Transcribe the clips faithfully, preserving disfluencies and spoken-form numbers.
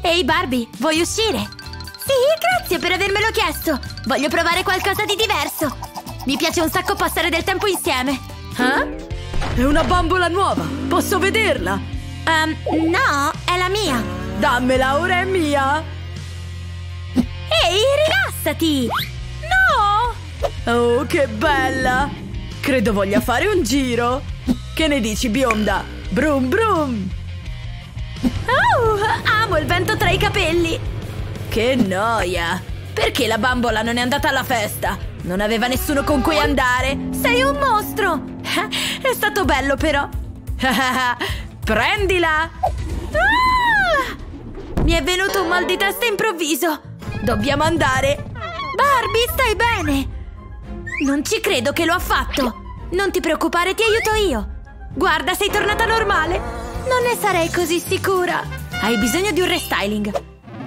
Ehi Barbie, vuoi uscire? Sì, grazie per avermelo chiesto. Voglio provare qualcosa di diverso. Mi piace un sacco passare del tempo insieme. Eh? È una bambola nuova. Posso vederla? Um, no, è la mia. Dammela, ora è mia. Ehi, rilassati. No! Oh, che bella. Credo voglia fare un giro. Che ne dici, bionda? Brum brum. Oh, amo il vento tra i capelli. Che noia. Perché la bambola non è andata alla festa? Non aveva nessuno con cui andare. Sei un mostro. È stato bello però. Prendila. Ah! Mi è venuto un mal di testa improvviso. Dobbiamo andare. Barbie, stai bene? Non ci credo che lo ha fatto. Non ti preoccupare, ti aiuto io. Guarda, sei tornata normale. Non ne sarei così sicura. Hai bisogno di un restyling.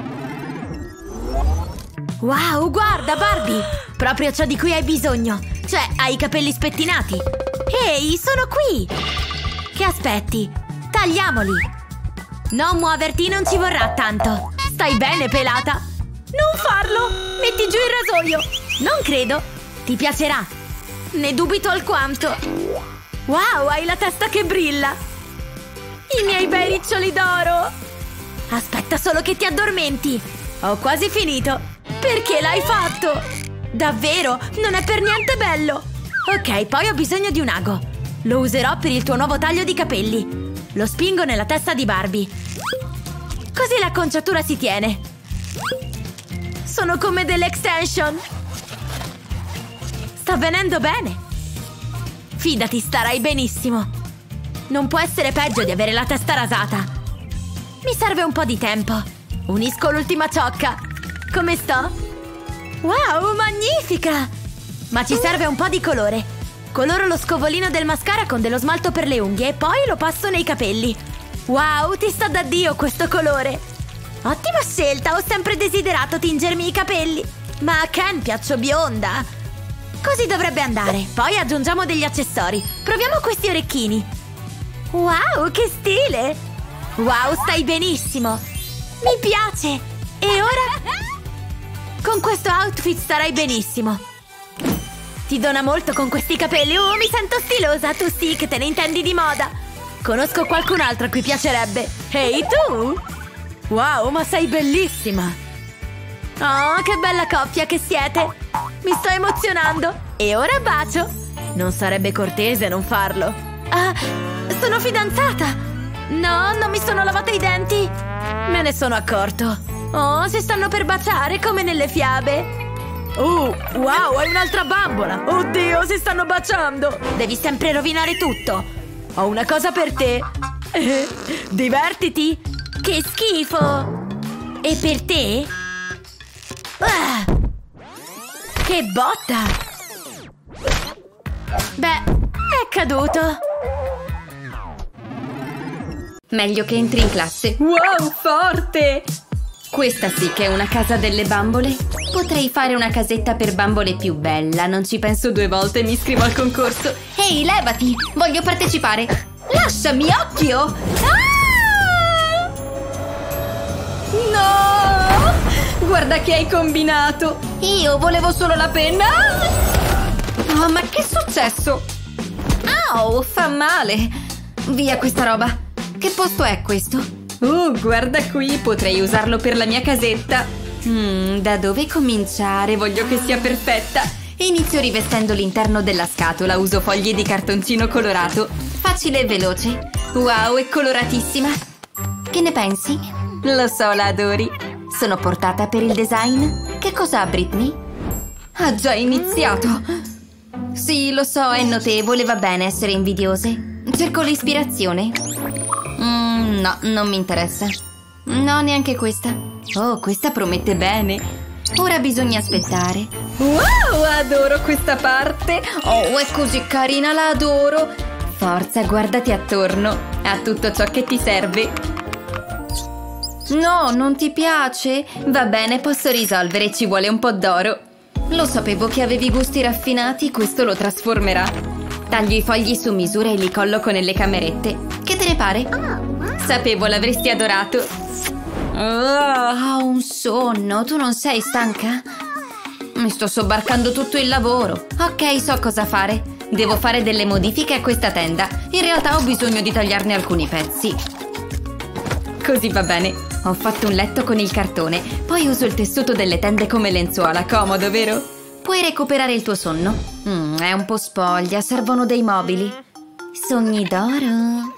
Wow, guarda Barbie. Proprio ciò di cui hai bisogno. Cioè, hai i capelli spettinati. Ehi, sono qui. Che aspetti? Tagliamoli. Non muoverti, non ci vorrà tanto. Stai bene, pelata? Non farlo. Metti giù il rasoio. Non credo. Ti piacerà. Ne dubito alquanto. Wow, hai la testa che brilla. I miei bei riccioli d'oro. Aspetta solo che ti addormenti. Ho quasi finito. Perché l'hai fatto? Davvero? Non è per niente bello. Ok, poi ho bisogno di un ago. Lo userò per il tuo nuovo taglio di capelli. Lo spingo nella testa di Barbie. Così l'acconciatura si tiene. Sono come delle extension. Sta venendo bene. Fidati, starai benissimo. Non può essere peggio di avere la testa rasata. Mi serve un po' di tempo. Unisco l'ultima ciocca. Come sto? Wow, magnifica! Ma ci serve un po' di colore. Coloro lo scovolino del mascara con dello smalto per le unghie e poi lo passo nei capelli. Wow, ti sta da Dio questo colore. Ottima scelta, ho sempre desiderato tingermi i capelli. Ma a Ken piaccio bionda. Così dovrebbe andare. Poi aggiungiamo degli accessori. Proviamo questi orecchini. Wow, che stile! Wow, stai benissimo. Mi piace. E ora? Con questo outfit starai benissimo. Ti dona molto con questi capelli. Oh, mi sento stilosa. Tu sì che te ne intendi di moda. Conosco qualcun altro a cui piacerebbe. Ehi, tu? Wow, ma sei bellissima. Oh, che bella coppia che siete. Mi sto emozionando. E ora bacio. Non sarebbe cortese non farlo. Ah, sono fidanzata. No, non mi sono lavata i denti. Me ne sono accorto. Oh, si stanno per baciare come nelle fiabe. Oh, wow, hai un'altra bambola. Oddio, si stanno baciando. Devi sempre rovinare tutto. Ho una cosa per te. Eh, divertiti. Che schifo. E per te? Ah, che botta. Beh, è caduto. Meglio che entri in classe. Wow, forte! Questa sì che è una casa delle bambole. Potrei fare una casetta per bambole più bella. Non ci penso due volte, mi iscrivo al concorso. Ehi, levati! Voglio partecipare. Lasciami, occhio! Ah! No! Guarda che hai combinato. Io volevo solo la penna. Oh, ma che è successo? Au, fa male. Via questa roba. Che posto è questo? Oh, guarda qui, potrei usarlo per la mia casetta. Mm, da dove cominciare? Voglio che sia perfetta. Inizio rivestendo l'interno della scatola. Uso foglie di cartoncino colorato. Facile e veloce. Wow, è coloratissima. Che ne pensi? Lo so, la adori. Sono portata per il design? Che cosa ha Britney? Ha già iniziato. Sì, lo so, è notevole, va bene essere invidiose. Cerco l'ispirazione. Mm, no, non mi interessa. No, neanche questa. Oh, questa promette bene. Ora bisogna aspettare. Wow, adoro questa parte. Oh, è così carina, la adoro. Forza, guardati attorno. Ha tutto ciò che ti serve. No, non ti piace? Va bene, posso risolvere, ci vuole un po' d'oro. Lo sapevo che avevi gusti raffinati, questo lo trasformerà. Taglio i fogli su misura e li colloco nelle camerette. Che te ne pare? Sapevo l'avresti adorato. Ho un sonno. Tu non sei stanca? Mi sto sobbarcando tutto il lavoro. Ok, so cosa fare. Devo fare delle modifiche a questa tenda. In realtà ho bisogno di tagliarne alcuni pezzi. Così va bene. Ho fatto un letto con il cartone. Poi uso il tessuto delle tende come lenzuola. Comodo, vero? Puoi recuperare il tuo sonno. Mm, è un po' spoglia. Servono dei mobili. Sogni d'oro.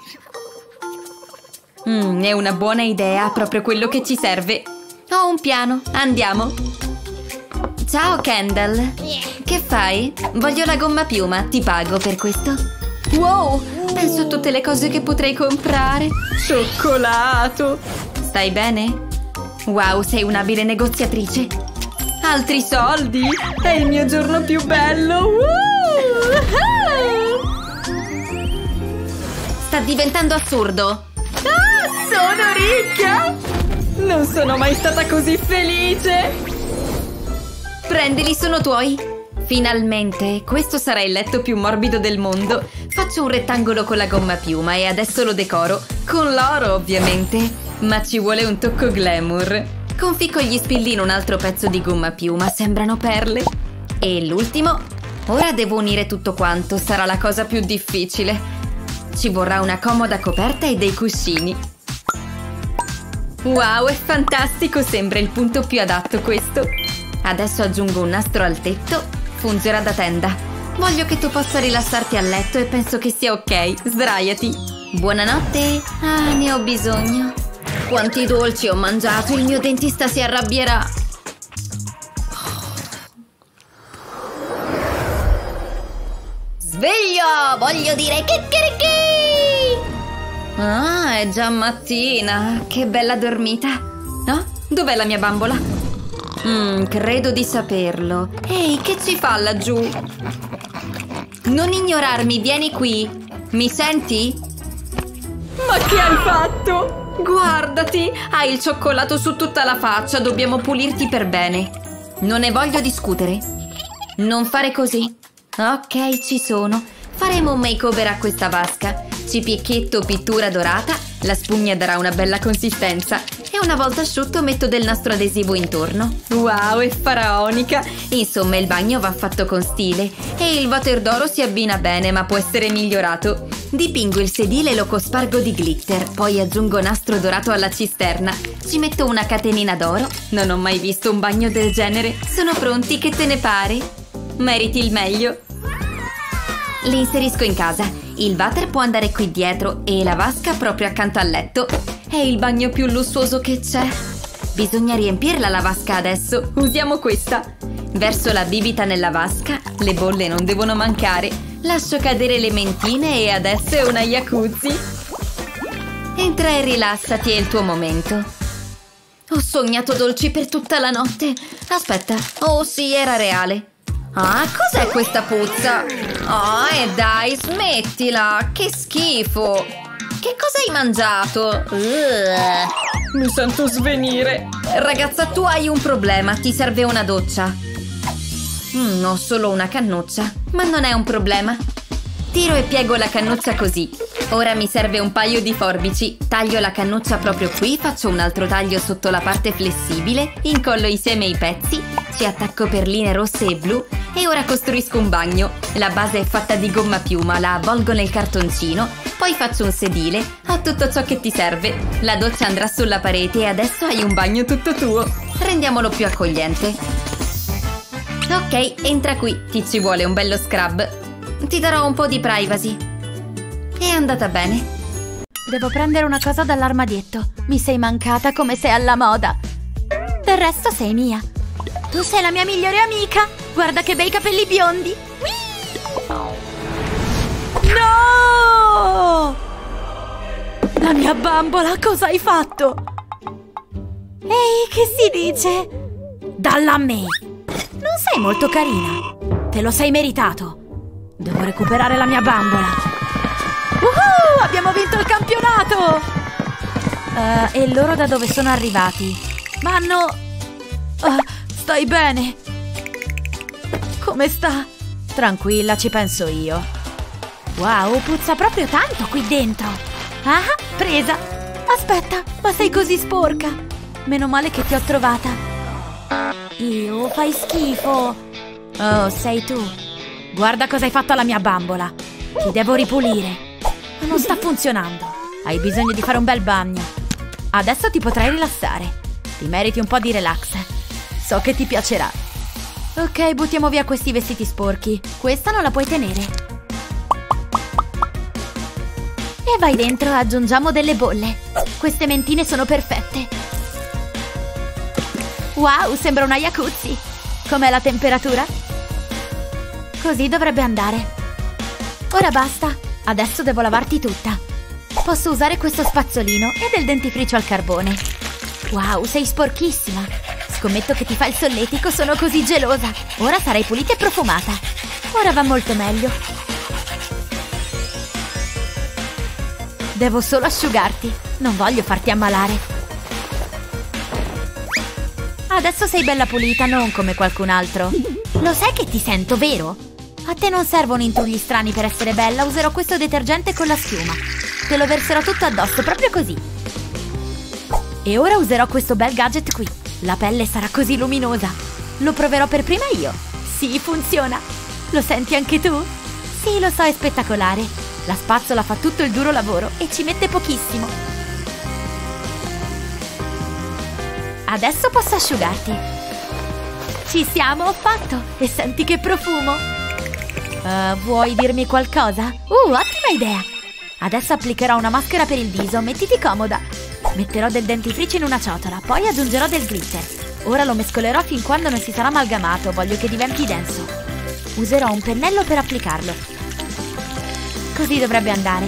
Mm, è una buona idea. Proprio quello che ci serve. Ho un piano. Andiamo. Ciao, Kendall. Che fai? Voglio la gomma piuma. Ti pago per questo. Wow! Penso a tutte le cose che potrei comprare. Cioccolato! Stai bene? Wow, sei un'abile negoziatrice. Altri soldi? È il mio giorno più bello! Uh! Sta diventando assurdo. Ah, sono ricca! Non sono mai stata così felice! Prendili, sono tuoi! Finalmente, questo sarà il letto più morbido del mondo. Faccio un rettangolo con la gomma piuma e adesso lo decoro. Con l'oro, ovviamente. Ma ci vuole un tocco glamour. Conficco gli spilli in un altro pezzo di gomma piuma, sembrano perle. E l'ultimo? Ora devo unire tutto quanto, sarà la cosa più difficile. Ci vorrà una comoda coperta e dei cuscini. Wow, è fantastico, sembra il punto più adatto questo. Adesso aggiungo un nastro al tetto. Fungerà da tenda. Voglio che tu possa rilassarti a letto e penso che sia ok. Sdraiati. Buonanotte. Ah, ne ho bisogno. Quanti dolci ho mangiato, il mio dentista si arrabbierà. Sveglio! Voglio dire che Ah, è già mattina. Che bella dormita. No? Dov'è la mia bambola? Mmm, credo di saperlo. Ehi, che ci fa laggiù? Non ignorarmi, vieni qui. Mi senti? Ma che hai fatto? Guardati, hai il cioccolato su tutta la faccia. Dobbiamo pulirti per bene. Non ne voglio discutere. Non fare così. Ok, ci sono. Faremo un makeover a questa vasca. Cipiechetto, pittura dorata. La spugna darà una bella consistenza. E una volta asciutto metto del nastro adesivo intorno. Wow, è faraonica! Insomma, il bagno va fatto con stile. E il water d'oro si abbina bene, ma può essere migliorato. Dipingo il sedile e lo cospargo di glitter. Poi aggiungo nastro dorato alla cisterna. Ci metto una catenina d'oro. Non ho mai visto un bagno del genere. Sono pronti, che te ne pare? Meriti il meglio. Li inserisco in casa. Il water può andare qui dietro e la vasca proprio accanto al letto. È il bagno più lussuoso che c'è. Bisogna riempirla la vasca adesso. Usiamo questa. Verso la bibita nella vasca. Le bolle non devono mancare. Lascio cadere le mentine e adesso è una jacuzzi. Entra e rilassati, è il tuo momento. Ho sognato dolci per tutta la notte. Aspetta. Oh sì, era reale. Ah, cos'è questa puzza? Oh, e dai, smettila! Che schifo! Che cosa hai mangiato? Uh, mi sento svenire. Ragazza, tu hai un problema, ti serve una doccia. Mm, ho solo una cannuccia, ma non è un problema. Tiro e piego la cannuccia così. Ora mi serve un paio di forbici. Taglio la cannuccia proprio qui, faccio un altro taglio sotto la parte flessibile, incollo insieme i pezzi, ci attacco perline rosse e blu e ora costruisco un bagno. La base è fatta di gomma piuma, la avvolgo nel cartoncino, poi faccio un sedile. Ho tutto ciò che ti serve. La doccia andrà sulla parete e adesso hai un bagno tutto tuo. Rendiamolo più accogliente. Ok, entra qui. Ti ci vuole un bello scrub. Ti darò un po' di privacy. È andata bene. Devo prendere una cosa dall'armadietto. Mi sei mancata come sei alla moda. Del resto sei mia. Tu sei la mia migliore amica. Guarda che bei capelli biondi. No! La mia bambola, cosa hai fatto? Ehi, che si dice? Dalla a me. Non sei molto carina. Te lo sei meritato. Devo recuperare la mia bambola. Woohoo! Abbiamo vinto il campionato! Uh, e loro da dove sono arrivati? Ma hanno... Uh, stai bene? Come sta? Tranquilla, ci penso io. Wow, puzza proprio tanto qui dentro. Ah, presa. Aspetta, ma sei così sporca. Meno male che ti ho trovata. Io, fai schifo. Oh, sei tu. Guarda cosa hai fatto alla mia bambola. Ti devo ripulire. Ma non sta funzionando. Hai bisogno di fare un bel bagno. Adesso ti potrai rilassare. Ti meriti un po' di relax. So che ti piacerà. Ok, buttiamo via questi vestiti sporchi. Questa non la puoi tenere. E vai dentro, aggiungiamo delle bolle. Queste mentine sono perfette. Wow, sembra una jacuzzi. Com'è la temperatura? Così dovrebbe andare. Ora basta. Adesso devo lavarti tutta. Posso usare questo spazzolino e del dentifricio al carbone. Wow, sei sporchissima. Scommetto che ti fa il solletico, sono così gelosa. Ora sarai pulita e profumata. Ora va molto meglio. Devo solo asciugarti. Non voglio farti ammalare. Adesso sei bella pulita, non come qualcun altro. Lo sai che ti sento, vero? A te non servono intrugli strani per essere bella. Userò questo detergente con la schiuma. Te lo verserò tutto addosso, proprio così. E ora userò questo bel gadget qui. La pelle sarà così luminosa. Lo proverò per prima io. Sì, funziona. Lo senti anche tu? Sì, lo so, è spettacolare. La spazzola fa tutto il duro lavoro e ci mette pochissimo. Adesso posso asciugarti. Ci siamo, ho fatto. E senti che profumo. Uh, vuoi dirmi qualcosa? Uh, ottima idea. Adesso applicherò una maschera per il viso, mettiti comoda. Metterò del dentifricio in una ciotola, poi aggiungerò del glitter. Ora lo mescolerò fin quando non si sarà amalgamato, voglio che diventi denso. Userò un pennello per applicarlo. Così dovrebbe andare.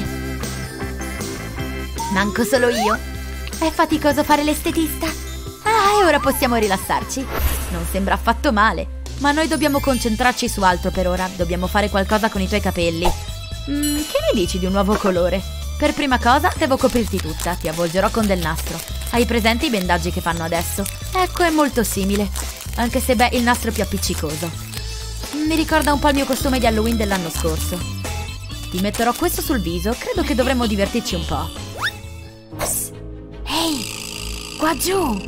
Manco solo io. È faticoso fare l'estetista. Ah, e ora possiamo rilassarci. Non sembra affatto male. Ma noi dobbiamo concentrarci su altro per ora. Dobbiamo fare qualcosa con i tuoi capelli. Mm, che ne dici di un nuovo colore? Per prima cosa devo coprirti tutta. Ti avvolgerò con del nastro. Hai presente i bendaggi che fanno adesso? Ecco, è molto simile. Anche se, beh, il nastro è più appiccicoso. Mi ricorda un po' il mio costume di Halloween dell'anno scorso. Ti metterò questo sul viso. Credo che dovremmo divertirci un po'. Psst. Ehi, qua giù.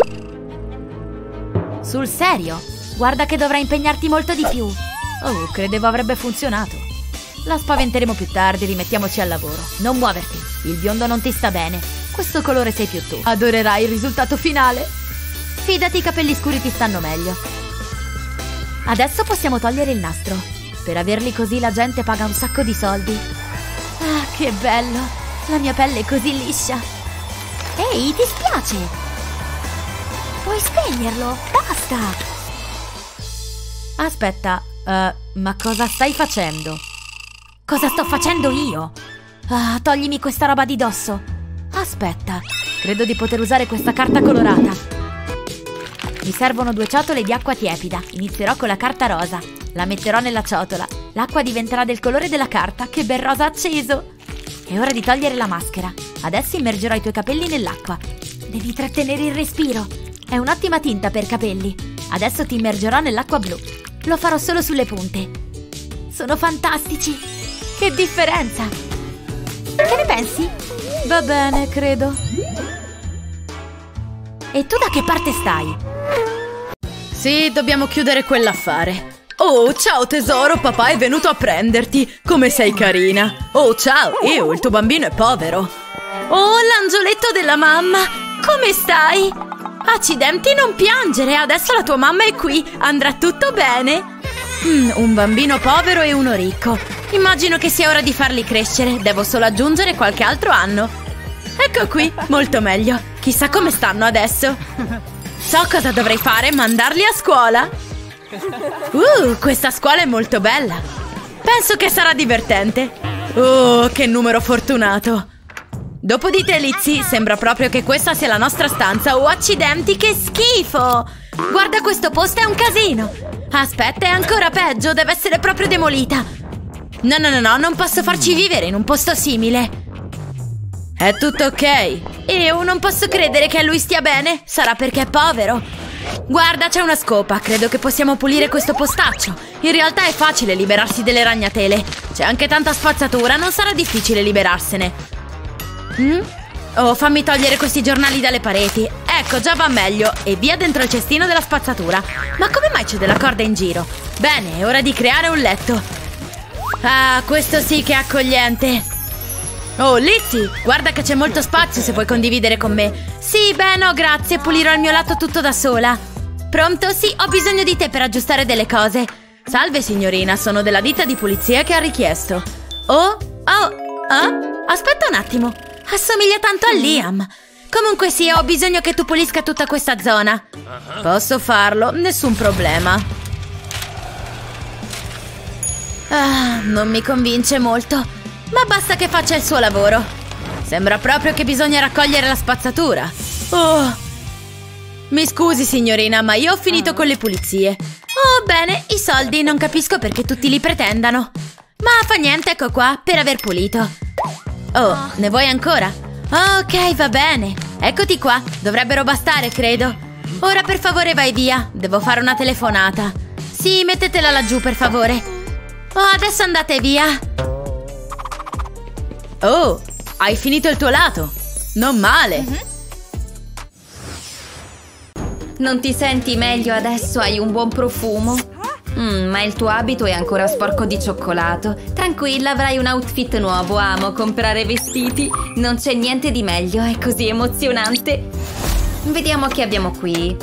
Sul serio? Guarda che dovrai impegnarti molto di più. Oh, credevo avrebbe funzionato. La spaventeremo più tardi, rimettiamoci al lavoro. Non muoverti, il biondo non ti sta bene. Questo colore sei più tu. Adorerai il risultato finale. Fidati, i capelli scuri ti stanno meglio. Adesso possiamo togliere il nastro. Per averli così la gente paga un sacco di soldi. Ah, che bello. La mia pelle è così liscia. Ehi, ti spiace? Puoi spegnerlo, basta. Aspetta, uh, ma cosa stai facendo? Cosa sto facendo io? Ah, toglimi questa roba di dosso. Aspetta, credo di poter usare questa carta colorata. Mi servono due ciotole di acqua tiepida. Inizierò con la carta rosa. La metterò nella ciotola. L'acqua diventerà del colore della carta. Che bel rosa acceso! È ora di togliere la maschera. Adesso immergerò i tuoi capelli nell'acqua. Devi trattenere il respiro. È un'ottima tinta per capelli. Adesso ti immergerò nell'acqua blu. Lo farò solo sulle punte. Sono fantastici! Che differenza! Che ne pensi? Va bene, credo. E tu da che parte stai? Sì, dobbiamo chiudere quell'affare. Oh, ciao tesoro, papà è venuto a prenderti. Come sei carina. Oh, ciao, Eo, il tuo bambino è povero. Oh, l'angioletto della mamma. Come stai? Accidenti, non piangere, adesso la tua mamma è qui. Andrà tutto bene. Mm, un bambino povero e uno ricco. Immagino che sia ora di farli crescere. Devo solo aggiungere qualche altro anno. Ecco qui, molto meglio. Chissà come stanno adesso. So cosa dovrei fare, mandarli a scuola. Uh, questa scuola è molto bella. Penso che sarà divertente. Oh, che numero fortunato. Dopo di te, Lizzie, sembra proprio che questa sia la nostra stanza. Oh, accidenti, che schifo. Guarda, questo posto è un casino. Aspetta, è ancora peggio, deve essere proprio demolita. No, no, no, no, non posso farci vivere in un posto simile. È tutto ok. Io non posso credere che a lui stia bene. Sarà perché è povero. Guarda, c'è una scopa. Credo che possiamo pulire questo postaccio. In realtà è facile liberarsi delle ragnatele. C'è anche tanta spazzatura, non sarà difficile liberarsene. Mm? Oh, fammi togliere questi giornali dalle pareti. Ecco, già va meglio. E via dentro il cestino della spazzatura. Ma come mai c'è della corda in giro? Bene, è ora di creare un letto. Ah, questo sì che è accogliente. Oh, Lizzie, guarda che c'è molto spazio se vuoi condividere con me. Sì, beh, no, grazie, pulirò il mio letto tutto da sola. Pronto? Sì, ho bisogno di te per aggiustare delle cose. Salve, signorina, sono della ditta di pulizia che ha richiesto. Oh, oh, oh, aspetta un attimo. Assomiglia tanto a Liam. Comunque sì, ho bisogno che tu pulisca tutta questa zona. Posso farlo, nessun problema. Ah, non mi convince molto, ma basta che faccia il suo lavoro. Sembra proprio che bisogna raccogliere la spazzatura. Oh, mi scusi signorina, ma io ho finito con le pulizie. Oh, bene, i soldi non capisco perché tutti li pretendano. Ma fa niente, ecco qua, per aver pulito. Oh, ne vuoi ancora? Ok, va bene. Eccoti qua, dovrebbero bastare, credo. Ora per favore vai via, devo fare una telefonata. Sì, mettetela laggiù per favore. Oh, adesso andate via. Oh, hai finito il tuo lato. Non male. Mm-hmm. Non ti senti meglio adesso? Hai un buon profumo. Mm, ma il tuo abito è ancora sporco di cioccolato. Tranquilla, avrai un outfit nuovo. Amo comprare vestiti. Non c'è niente di meglio, è così emozionante. Vediamo che abbiamo qui.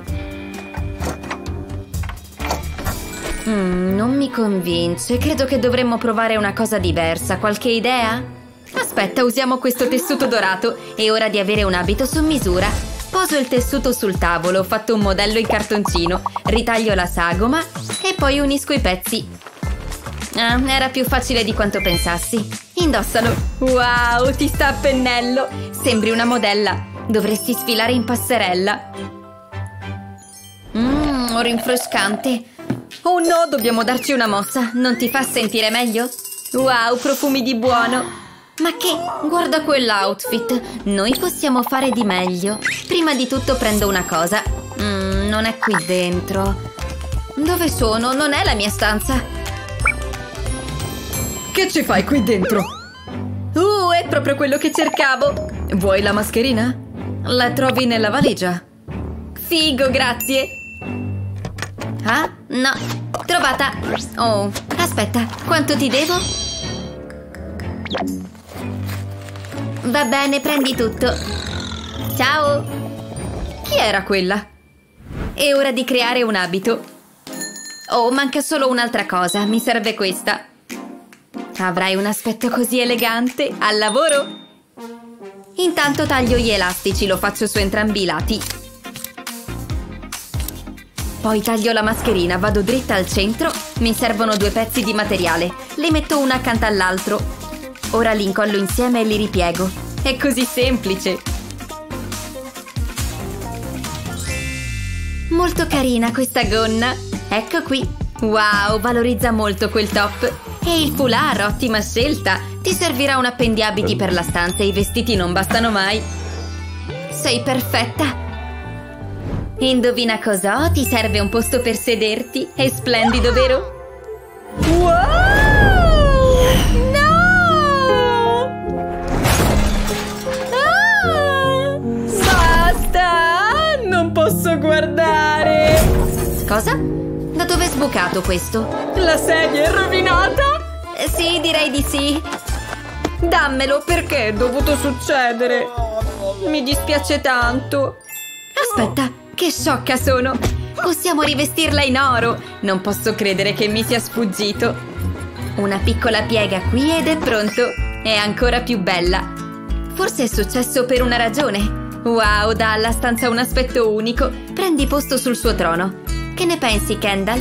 Mm, non mi convince. Credo che dovremmo provare una cosa diversa. Qualche idea? Aspetta, usiamo questo tessuto dorato. È ora di avere un abito su misura. Poso il tessuto sul tavolo, ho fatto un modello in cartoncino, ritaglio la sagoma e poi unisco i pezzi. Ah, era più facile di quanto pensassi. Indossalo. Wow, ti sta a pennello. Sembri una modella. Dovresti sfilare in passerella. Mmm, rinfrescante. Oh no, dobbiamo darci una mossa. Non ti fa sentire meglio? Wow, profumi di buono. Ma che? Guarda quell'outfit. Noi possiamo fare di meglio. Prima di tutto prendo una cosa. Mm, non è qui dentro. Dove sono? Non è la mia stanza. Che ci fai qui dentro? Uh, è proprio quello che cercavo. Vuoi la mascherina? La trovi nella valigia. Figo, grazie. Ah, no. Trovata. Oh, aspetta. Quanto ti devo? Va bene, prendi tutto. Ciao. Chi era quella? È ora di creare un abito. Oh, manca solo un'altra cosa. Mi serve questa. Avrai un aspetto così elegante. Al lavoro? Intanto taglio gli elastici, lo faccio su entrambi i lati. Poi taglio la mascherina, vado dritta al centro. Mi servono due pezzi di materiale. Li metto uno accanto all'altro. Ora li incollo insieme e li ripiego. È così semplice. Molto carina questa gonna. Ecco qui. Wow, valorizza molto quel top. E il foulard, ottima scelta. Ti servirà un appendiabiti per la stanza e i vestiti non bastano mai. Sei perfetta. Indovina cosa ho? Ti serve un posto per sederti? È splendido, vero? Wow! No! Ah! Basta! Non posso guardare! Cosa? Da dove è sbucato questo? La sedia è rovinata? Sì, direi di sì. Dammelo, perché è dovuto succedere? Mi dispiace tanto. Aspetta, che sciocca sono! Possiamo rivestirla in oro! Non posso credere che mi sia sfuggito. Una piccola piega qui ed è pronto. È ancora più bella. Forse è successo per una ragione. Wow, dà alla stanza un aspetto unico. Prendi posto sul suo trono. Che ne pensi, Kendall?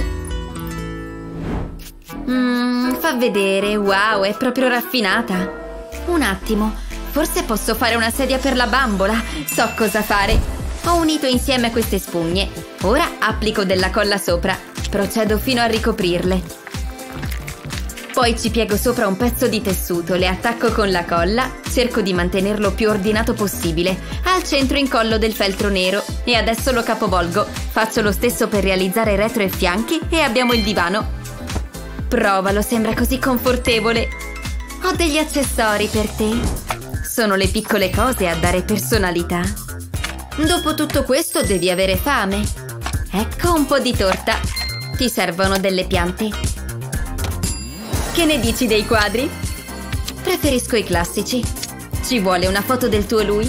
Mmm, fa vedere. Wow, è proprio raffinata. Un attimo. Forse posso fare una sedia per la bambola. So cosa fare. Ho unito insieme queste spugne. Ora applico della colla sopra. Procedo fino a ricoprirle. Poi ci piego sopra un pezzo di tessuto, le attacco con la colla, cerco di mantenerlo più ordinato possibile. Al centro incollo del feltro nero e adesso lo capovolgo. Faccio lo stesso per realizzare retro e fianchi e abbiamo il divano. Provalo, sembra così confortevole. Ho degli accessori per te. Sono le piccole cose a dare personalità. Dopo tutto questo devi avere fame. Ecco un po' di torta. Ti servono delle piante. Che ne dici dei quadri? Preferisco i classici. Ci vuole una foto del tuo lui?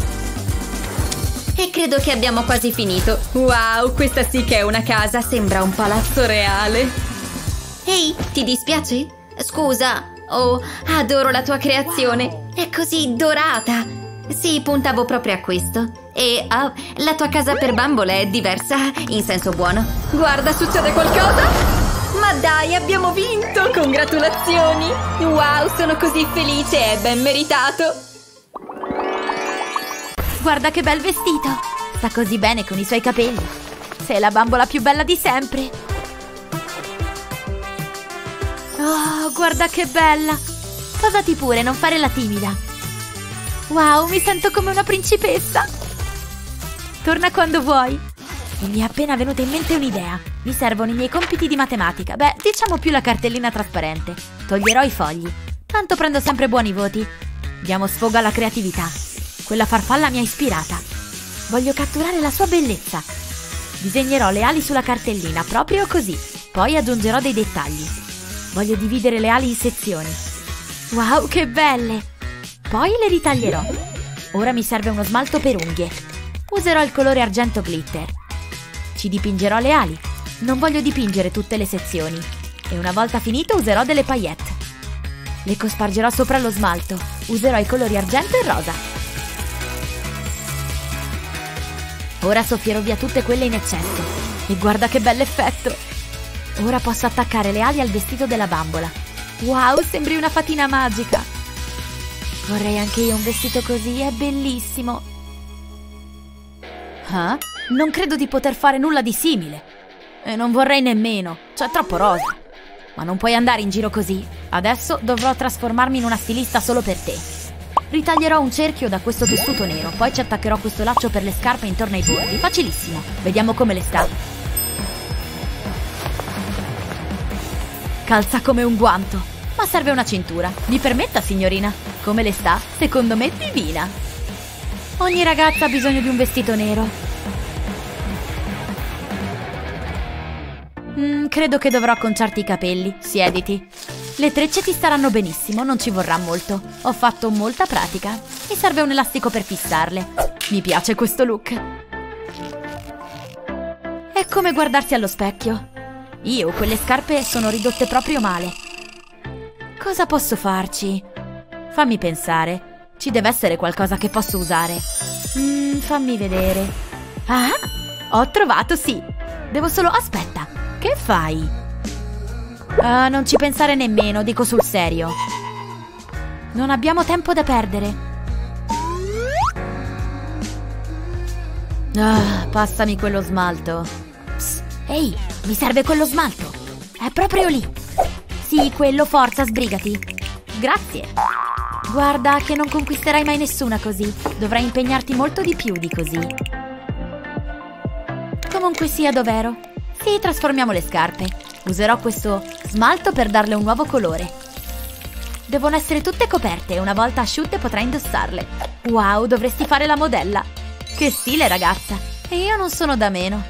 E credo che abbiamo quasi finito. Wow, questa sì che è una casa. Sembra un palazzo reale. Ehi, ti dispiace? Scusa. Oh, adoro la tua creazione. È così dorata. Sì, puntavo proprio a questo. E oh, la tua casa per bambole è diversa, in senso buono. Guarda, succede qualcosa? Ma dai, abbiamo vinto! Congratulazioni! Wow, sono così felice, è ben meritato! Guarda che bel vestito! Sta così bene con i suoi capelli. Sei la bambola più bella di sempre! Oh, guarda che bella! Posati pure, non fare la timida! Wow, mi sento come una principessa! Torna quando vuoi! E mi è appena venuta in mente un'idea. Mi servono i miei compiti di matematica. Beh, diciamo più la cartellina trasparente. Toglierò i fogli. Tanto prendo sempre buoni voti. Diamo sfogo alla creatività. Quella farfalla mi ha ispirata. Voglio catturare la sua bellezza. Disegnerò le ali sulla cartellina, proprio così. Poi aggiungerò dei dettagli. Voglio dividere le ali in sezioni. Wow, che belle! Poi le ritaglierò. Ora mi serve uno smalto per unghie. Userò il colore argento glitter. Ci dipingerò le ali. Non voglio dipingere tutte le sezioni. E una volta finito userò delle paillette. Le cospargerò sopra lo smalto. Userò i colori argento e rosa. Ora soffierò via tutte quelle in eccesso. E guarda che bell'effetto! Ora posso attaccare le ali al vestito della bambola. Wow, sembri una fatina magica! Vorrei anche io un vestito così, è bellissimo! Ah? Non credo di poter fare nulla di simile. E non vorrei nemmeno, c'è troppo rosa. Ma non puoi andare in giro così. Adesso dovrò trasformarmi in una stilista solo per te. Ritaglierò un cerchio da questo tessuto nero. Poi ci attaccherò questo laccio per le scarpe intorno ai bordi. Facilissimo. Vediamo come le sta. Calza come un guanto. Ma serve una cintura. Mi permetta, signorina? Come le sta? Secondo me divina. Ogni ragazza ha bisogno di un vestito nero. Mm, credo che dovrò acconciarti i capelli. Siediti. Le trecce ti staranno benissimo, non ci vorrà molto. Ho fatto molta pratica. Mi serve un elastico per fissarle. Mi piace questo look. È come guardarsi allo specchio. Io quelle scarpe sono ridotte proprio male. Cosa posso farci? Fammi pensare. Ci deve essere qualcosa che posso usare. Mm, fammi vedere. Ah, ho trovato, sì. Devo solo... Aspetta. Che fai? Ah, non ci pensare nemmeno, dico sul serio. Non abbiamo tempo da perdere. Ah, passami quello smalto. Psst, ehi, mi serve quello smalto. È proprio lì. Sì, quello, forza, sbrigati. Grazie. Guarda che non conquisterai mai nessuna così. Dovrai impegnarti molto di più di così. Comunque sia, dov'ero? Sì, trasformiamo le scarpe. Userò questo smalto per darle un nuovo colore. Devono essere tutte coperte e una volta asciutte potrai indossarle. Wow, dovresti fare la modella. Che stile, ragazza. E io non sono da meno.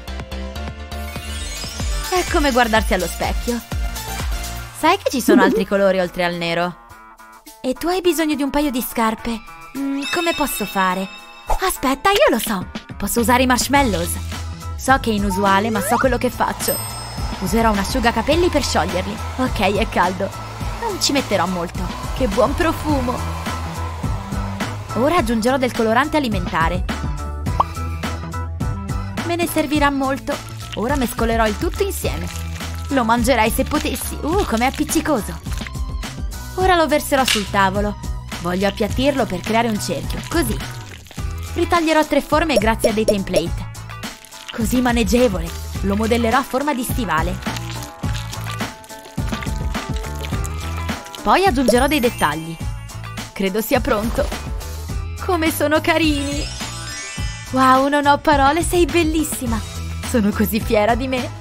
È come guardarsi allo specchio. Sai che ci sono altri colori oltre al nero? E tu hai bisogno di un paio di scarpe. Mm, come posso fare? Aspetta, io lo so. Posso usare i marshmallows. So che è inusuale, ma so quello che faccio. Userò un asciugacapelli per scioglierli. Ok, è caldo. Non ci metterò molto. Che buon profumo. Ora aggiungerò del colorante alimentare. Me ne servirà molto. Ora mescolerò il tutto insieme. Lo mangerei se potessi. Uh, com'è appiccicoso. Ora lo verserò sul tavolo. Voglio appiattirlo per creare un cerchio. Così. Ritaglierò tre forme grazie a dei template. Così maneggevole. Lo modellerò a forma di stivale. Poi aggiungerò dei dettagli. Credo sia pronto. Come sono carini! Wow, non ho parole, sei bellissima! Sono così fiera di me!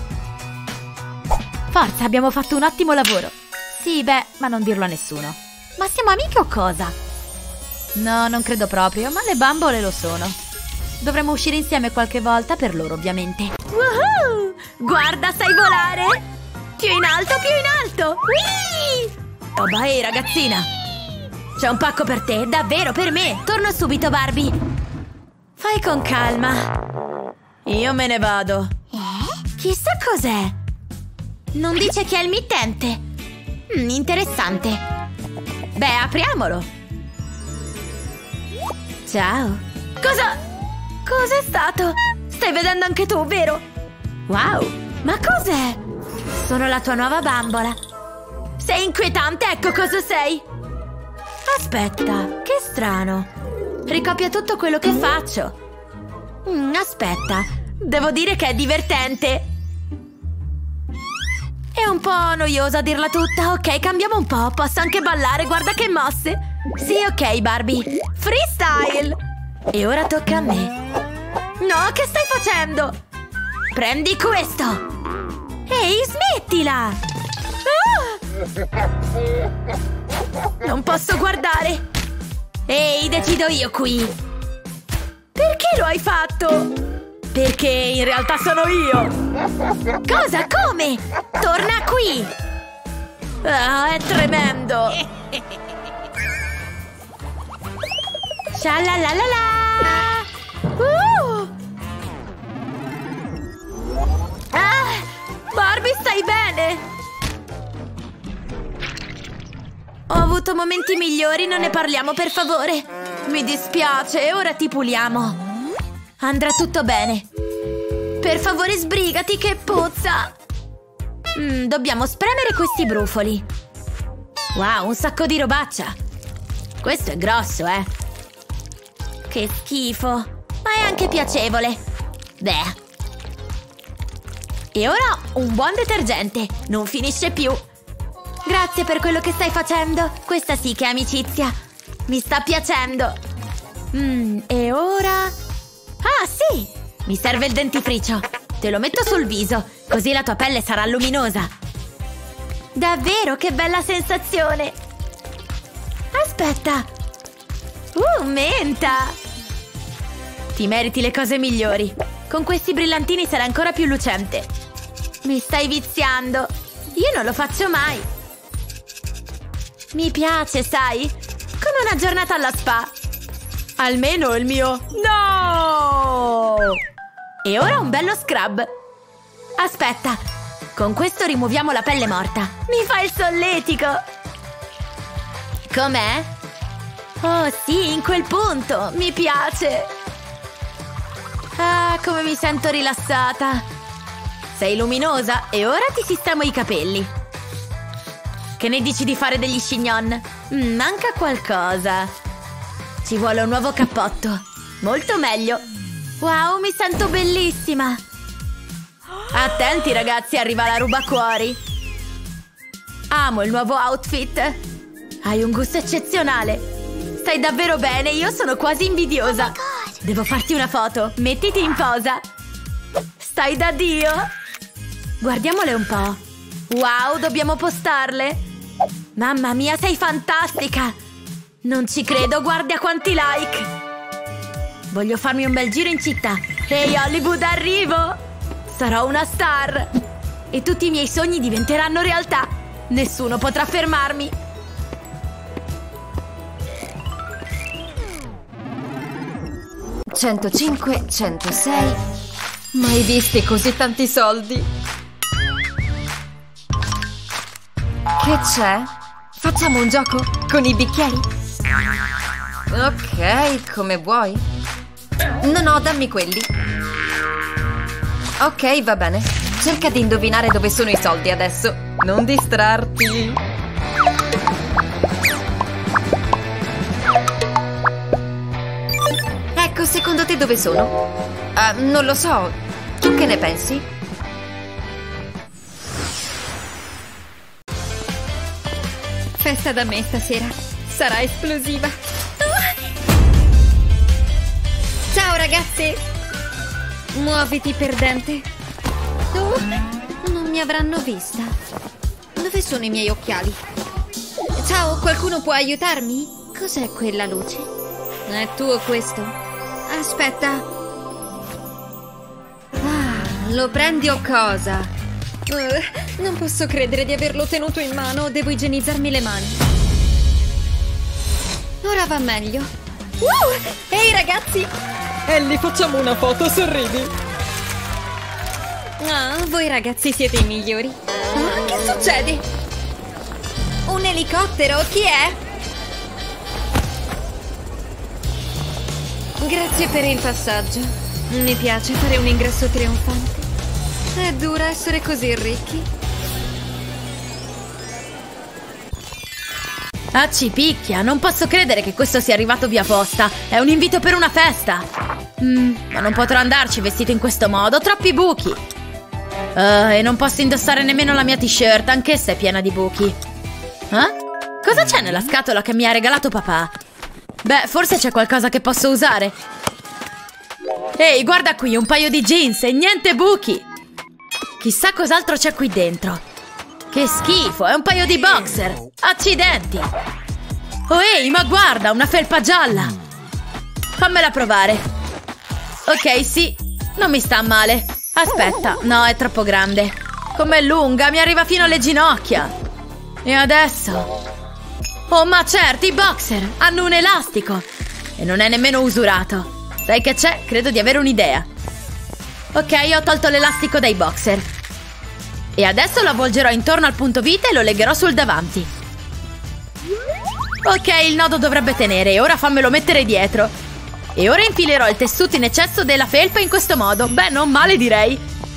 Forza, abbiamo fatto un ottimo lavoro! Sì, beh, ma non dirlo a nessuno. Ma siamo amiche o cosa? No, non credo proprio, ma le bambole lo sono. Dovremmo uscire insieme qualche volta, per loro ovviamente. Woohoo! Guarda, sai volare! Più in alto, più in alto! Whee! Oh, vai, ragazzina! C'è un pacco per te, davvero, per me! Torno subito, Barbie! Fai con calma. Io me ne vado. Eh? Chissà cos'è. Non dice che è il mittente. Mm, interessante. Beh, apriamolo. Ciao. Cosa? Cos'è stato? Stai vedendo anche tu, vero? Wow, ma cos'è? Sono la tua nuova bambola. Sei inquietante, ecco cosa sei. Aspetta, che strano. Ricopia tutto quello che faccio. Mm, aspetta, devo dire che è divertente. È un po' noiosa a dirla tutta. Ok, cambiamo un po'. Posso anche ballare, guarda che mosse. Sì, ok, Barbie. Freestyle. E ora tocca a me. No, che stai facendo? Prendi questo. Ehi, smettila. Ah! Non posso guardare. Ehi, decido io qui. Perché lo hai fatto? Perché in realtà sono io. Cosa? Come? Torna qui. Ah, è tremendo. Scialalalala. Uh! Ah, Barbie, stai bene? Ho avuto momenti migliori, non ne parliamo, per favore. Mi dispiace, ora ti puliamo. Andrà tutto bene. Per favore, sbrigati che puzza. Mm, dobbiamo spremere questi brufoli. Wow, un sacco di robaccia. Questo è grosso, eh. Che schifo. Ma è anche piacevole. Beh. E ora un buon detergente. Non finisce più. Grazie per quello che stai facendo. Questa sì che è amicizia. Mi sta piacendo. Mm, e ora... Ah, sì! Mi serve il dentifricio. Te lo metto sul viso, così la tua pelle sarà luminosa. Davvero, che bella sensazione! Aspetta! Uh, menta! Ti meriti le cose migliori. Con questi brillantini sarai ancora più lucente. Mi stai viziando. Io non lo faccio mai. Mi piace, sai? Come una giornata alla spa. Almeno il mio... No! E ora un bello scrub. Aspetta, con questo rimuoviamo la pelle morta. Mi fa il solletico. Com'è? Oh sì, in quel punto. Mi piace. Ah, come mi sento rilassata. Sei luminosa e ora ti sistemo i capelli. Che ne dici di fare degli chignon? Mm, manca qualcosa. Ci vuole un nuovo cappotto. Molto meglio. Wow, mi sento bellissima. Attenti ragazzi, arriva la rubacuori. Amo il nuovo outfit. Hai un gusto eccezionale. Stai davvero bene, io sono quasi invidiosa. Oh, devo farti una foto. Mettiti in posa. Stai da Dio. Guardiamole un po'. Wow, dobbiamo postarle. Mamma mia, sei fantastica. Non ci credo, guarda quanti like. Voglio farmi un bel giro in città. Ehi Hollywood, arrivo. Sarò una star. E tutti i miei sogni diventeranno realtà. Nessuno potrà fermarmi. centocinque, centosei. Mai visti così tanti soldi? Che c'è? Facciamo un gioco con i bicchieri? Ok, come vuoi. No, no, dammi quelli. Ok, va bene. Cerca di indovinare dove sono i soldi adesso. Non distrarti. Ecco, secondo te dove sono? Uh, non lo so. Tu che ne pensi? Festa da me stasera. Sarà esplosiva. Ciao ragazzi. Muoviti, perdente. Oh, non mi avranno vista. Dove sono i miei occhiali? Ciao, qualcuno può aiutarmi? Cos'è quella luce? È tuo questo? Aspetta. Ah, lo prendi o cosa? Uh, non posso credere di averlo tenuto in mano. Devo igienizzarmi le mani. Ora va meglio. Uh, ehi ragazzi! Ellie, facciamo una foto, sorridi. Ah, voi ragazzi siete i migliori. Ah, che succede? Un elicottero? Chi è? Grazie per il passaggio. Mi piace fare un ingresso trionfante. È dura essere così ricchi. Ah, ci picchia! Non posso credere che questo sia arrivato via posta. È un invito per una festa. Mm, ma non potrò andarci vestito in questo modo. Troppi buchi. Uh, e non posso indossare nemmeno la mia t-shirt. Anch'essa è piena di buchi. Eh? Cosa c'è nella scatola che mi ha regalato papà? Beh, forse c'è qualcosa che posso usare. Ehi, guarda qui, un paio di jeans e niente buchi. Chissà cos'altro c'è qui dentro. Che schifo, è un paio di boxer. Accidenti. Oh ehi, ma guarda, una felpa gialla. Fammela provare. Ok, sì, non mi sta male. Aspetta, no, è troppo grande. Com'è lunga, mi arriva fino alle ginocchia. E adesso? Oh, ma certo, i boxer hanno un elastico. E non è nemmeno usurato. Sai che c'è? Credo di avere un'idea. Ok, ho tolto l'elastico dai boxer. E adesso lo avvolgerò intorno al punto vita e lo legherò sul davanti. Ok, il nodo dovrebbe tenere. E ora fammelo mettere dietro. E ora infilerò il tessuto in eccesso della felpa in questo modo. Beh, non male direi.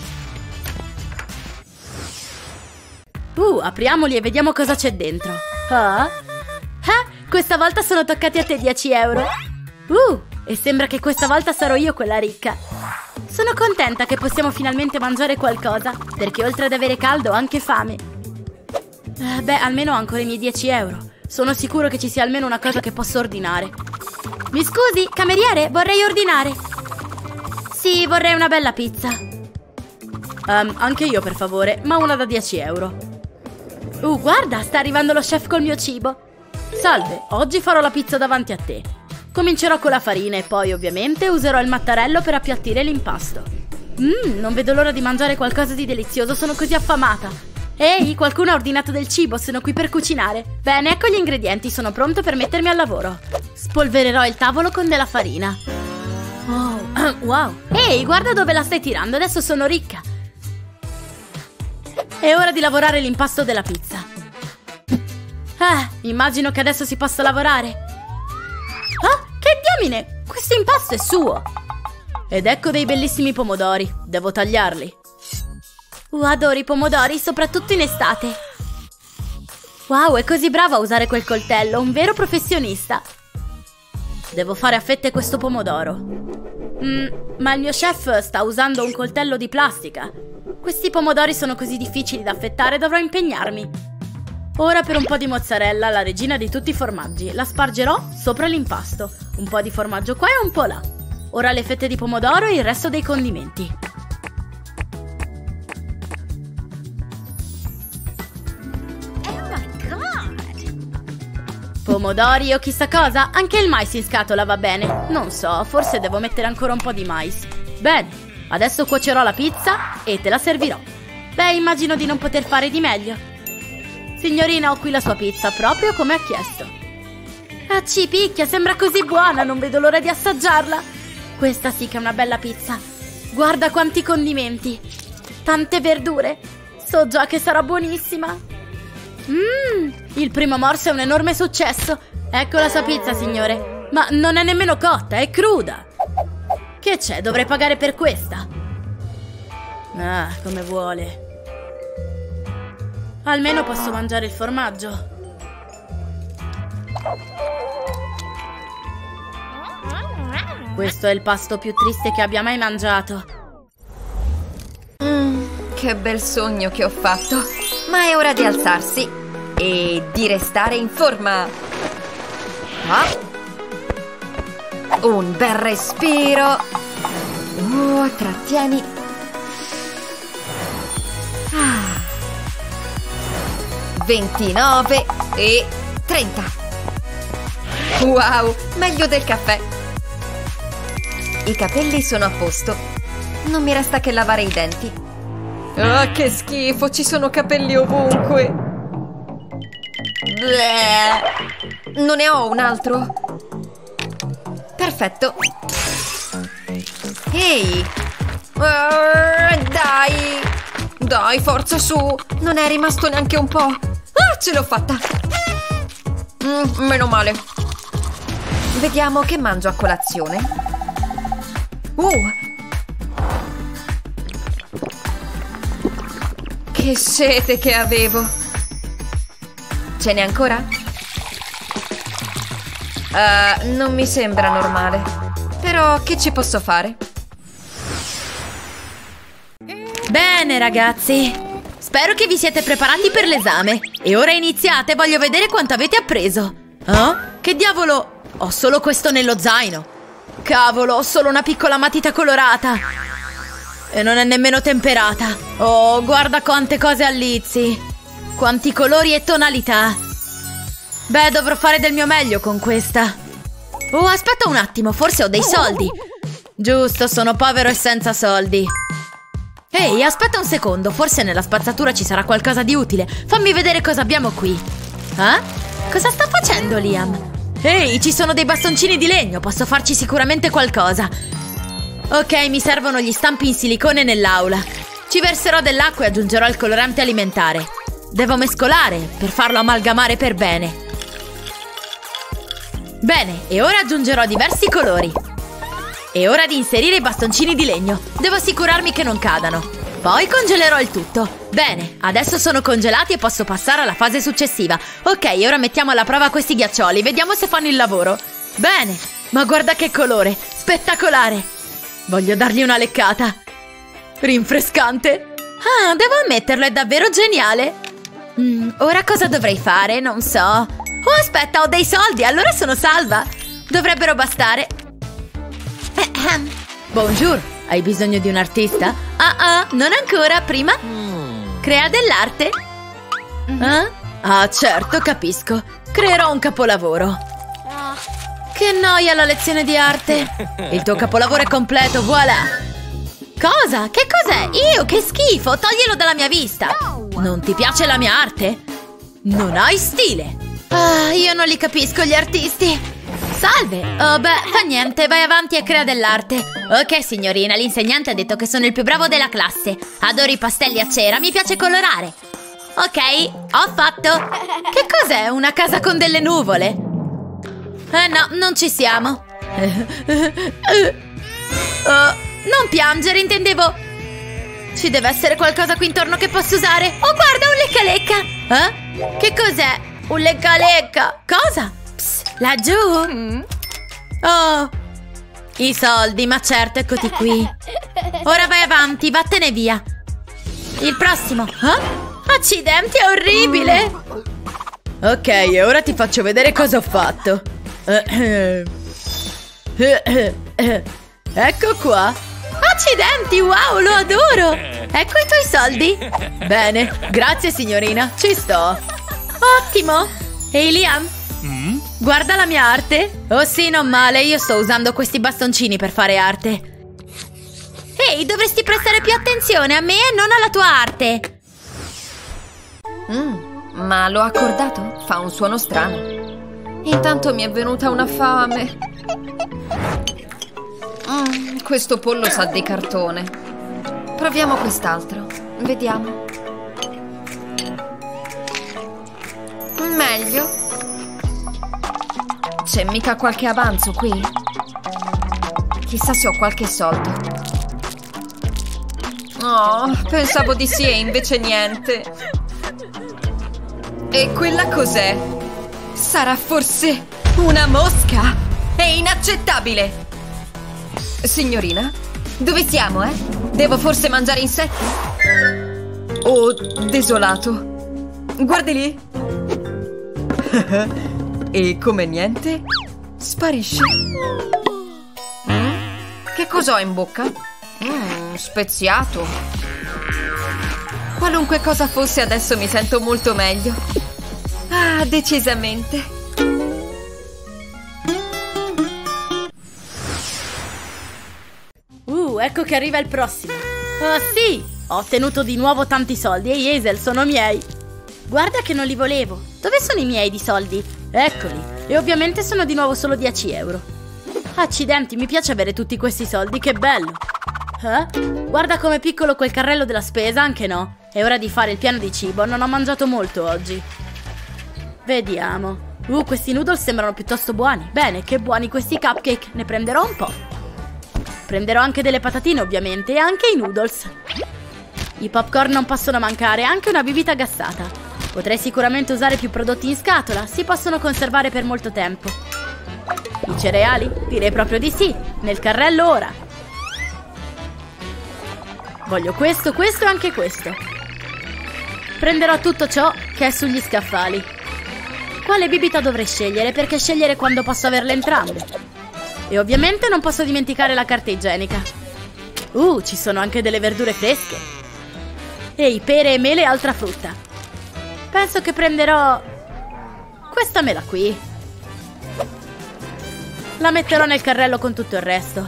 Uh, apriamoli e vediamo cosa c'è dentro. Ah? Ah, questa volta sono toccati a te dieci euro. Uh, e sembra che questa volta sarò io quella ricca. Sono contenta che possiamo finalmente mangiare qualcosa, perché oltre ad avere caldo ho anche fame. Uh, beh, almeno ho ancora i miei dieci euro. Sono sicuro che ci sia almeno una cosa che posso ordinare. Mi scusi, cameriere, vorrei ordinare. Sì, vorrei una bella pizza. Um, anche io, per favore, ma una da dieci euro. Uh, guarda, sta arrivando lo chef col mio cibo. Salve, oggi farò la pizza davanti a te. Comincerò con la farina e poi, ovviamente, userò il mattarello per appiattire l'impasto. Mmm, non vedo l'ora di mangiare qualcosa di delizioso, sono così affamata. Ehi, qualcuno ha ordinato del cibo, sono qui per cucinare. Bene, ecco gli ingredienti, sono pronto per mettermi al lavoro. Spolvererò il tavolo con della farina. Oh, wow. Ehi, guarda dove la stai tirando, adesso sono ricca. È ora di lavorare l'impasto della pizza. Ah, immagino che adesso si possa lavorare. Ah, che diamine! Questo impasto è suo! Ed ecco dei bellissimi pomodori. Devo tagliarli. Uh, adoro i pomodori, soprattutto in estate. Wow, è così bravo a usare quel coltello, un vero professionista. Devo fare a fette questo pomodoro. Mm, ma il mio chef sta usando un coltello di plastica. Questi pomodori sono così difficili da affettare, dovrò impegnarmi. Ora per un po' di mozzarella, la regina di tutti i formaggi. La spargerò sopra l'impasto. Un po' di formaggio qua e un po' là. Ora le fette di pomodoro e il resto dei condimenti. Oh my god! Pomodori o chissà cosa? Anche il mais in scatola va bene. Non so, forse devo mettere ancora un po' di mais. Bene, adesso cuocerò la pizza e te la servirò. Beh, immagino di non poter fare di meglio. Signorina, ho qui la sua pizza, proprio come ha chiesto. Ah, ci picchia, sembra così buona, non vedo l'ora di assaggiarla. Questa sì che è una bella pizza. Guarda quanti condimenti. Tante verdure. So già che sarà buonissima. Mmm, il primo morso è un enorme successo. Ecco la sua pizza, signore. Ma non è nemmeno cotta, è cruda. Che c'è? Dovrei pagare per questa? Ah, come vuole. Almeno posso mangiare il formaggio. Questo è il pasto più triste che abbia mai mangiato. Mm, che bel sogno che ho fatto. Ma è ora di alzarsi e di restare in forma. Ah. Un bel respiro. Oh, trattieni. Ah. ventinove e trenta. Wow, meglio del caffè. I capelli sono a posto. Non mi resta che lavare i denti. Ah, che schifo, ci sono capelli ovunque. Bleh. Non ne ho un altro. Perfetto. Ehi. Uh, dai. Dai, forza su. Non è rimasto neanche un po'. Ah, ce l'ho fatta. Mm, meno male. Vediamo che mangio a colazione. Uh. Che sete che avevo. Ce n'è ancora? Uh, non mi sembra normale. Però che ci posso fare? Bene, ragazzi. Spero che vi siete preparati per l'esame. E ora iniziate, voglio vedere quanto avete appreso. Oh? Che diavolo? Ho solo questo nello zaino. Cavolo, ho solo una piccola matita colorata. E non è nemmeno temperata. Oh, guarda quante cose all'Izzy. Quanti colori e tonalità. Beh, dovrò fare del mio meglio con questa. Oh, aspetta un attimo, forse ho dei soldi. Giusto, sono povero e senza soldi. Ehi, aspetta un secondo, forse nella spazzatura ci sarà qualcosa di utile. Fammi vedere cosa abbiamo qui. Eh? Cosa sta facendo Liam? Ehi, ci sono dei bastoncini di legno, posso farci sicuramente qualcosa. Ok, mi servono gli stampi in silicone nell'aula. Ci verserò dell'acqua e aggiungerò il colorante alimentare. Devo mescolare per farlo amalgamare per bene. Bene, e ora aggiungerò diversi colori. È ora di inserire i bastoncini di legno. Devo assicurarmi che non cadano. Poi congelerò il tutto. Bene, adesso sono congelati e posso passare alla fase successiva. Ok, ora mettiamo alla prova questi ghiaccioli. Vediamo se fanno il lavoro. Bene, ma guarda che colore. Spettacolare. Voglio dargli una leccata. Rinfrescante. Ah, devo ammetterlo, è davvero geniale. Mm, ora cosa dovrei fare? Non so. Oh, aspetta, ho dei soldi, allora sono salva. Dovrebbero bastare. Bonjour, hai bisogno di un artista? Ah ah, non ancora, prima crea dell'arte. Eh? Ah certo, capisco. Creerò un capolavoro. Che noia la lezione di arte. Il tuo capolavoro è completo, voilà. Cosa? Che cos'è? Io, che schifo, toglielo dalla mia vista. Non ti piace la mia arte? Non hai stile. Ah, io non li capisco gli artisti. Salve! Oh, beh, fa niente, vai avanti e crea dell'arte. Ok, signorina, l'insegnante ha detto che sono il più bravo della classe. Adoro i pastelli a cera, mi piace colorare. Ok, ho fatto. Che cos'è? Una casa con delle nuvole? Eh no, non ci siamo. Oh, non piangere, intendevo. Ci deve essere qualcosa qui intorno che posso usare. Oh, guarda, un lecca-lecca. Eh? Che cos'è? Un lecca-lecca. Cosa? Laggiù? Oh, i soldi, ma certo, eccoti qui. Ora vai avanti, vattene via. Il prossimo. Oh? Accidenti, è orribile. Ok, e ora ti faccio vedere cosa ho fatto. Ecco qua. Accidenti, wow, lo adoro. Ecco i tuoi soldi. Bene, grazie signorina, ci sto. Ottimo. Ehi Liam? Guarda la mia arte. Oh sì, non male, io sto usando questi bastoncini per fare arte. Ehi, dovresti prestare più attenzione a me e non alla tua arte. Mm, ma l'ho accordato? Fa un suono strano. Intanto mi è venuta una fame. Mm, questo pollo sa di cartone. Proviamo quest'altro. Vediamo. Meglio. C'è mica qualche avanzo qui? Chissà se ho qualche soldo. Oh, pensavo di sì e invece niente. E quella cos'è? Sarà forse una mosca? È inaccettabile! Signorina, dove siamo, eh? Devo forse mangiare insetti? Oh, desolato. Guardi lì. E come niente, sparisce. Mm? Che cosa ho in bocca? Mm, speziato. Qualunque cosa fosse, adesso mi sento molto meglio. Ah, decisamente. ecco che arriva il prossimo. Oh sì, ho ottenuto di nuovo tanti soldi e gli Hazel sono miei. Guarda che non li volevo. Dove sono i miei di soldi? Eccoli. E ovviamente sono di nuovo solo dieci euro. Accidenti, mi piace avere tutti questi soldi, che bello. Eh? Guarda com'è piccolo quel carrello della spesa, anche no. È ora di fare il piano di cibo, non ho mangiato molto oggi. Vediamo. Uh, questi noodles sembrano piuttosto buoni. Bene, che buoni questi cupcake, ne prenderò un po'. Prenderò anche delle patatine ovviamente e anche i noodles. I popcorn non possono mancare, anche una bibita gassata. Potrei sicuramente usare più prodotti in scatola, si possono conservare per molto tempo. I cereali? Direi proprio di sì, nel carrello ora. Voglio questo, questo e anche questo. Prenderò tutto ciò che è sugli scaffali. Quale bibita dovrei scegliere? Perché scegliere quando posso averle entrambe? E ovviamente non posso dimenticare la carta igienica. Uh, ci sono anche delle verdure fresche. Ehi, pere e mele e altra frutta. Penso che prenderò questa mela qui. La metterò nel carrello con tutto il resto.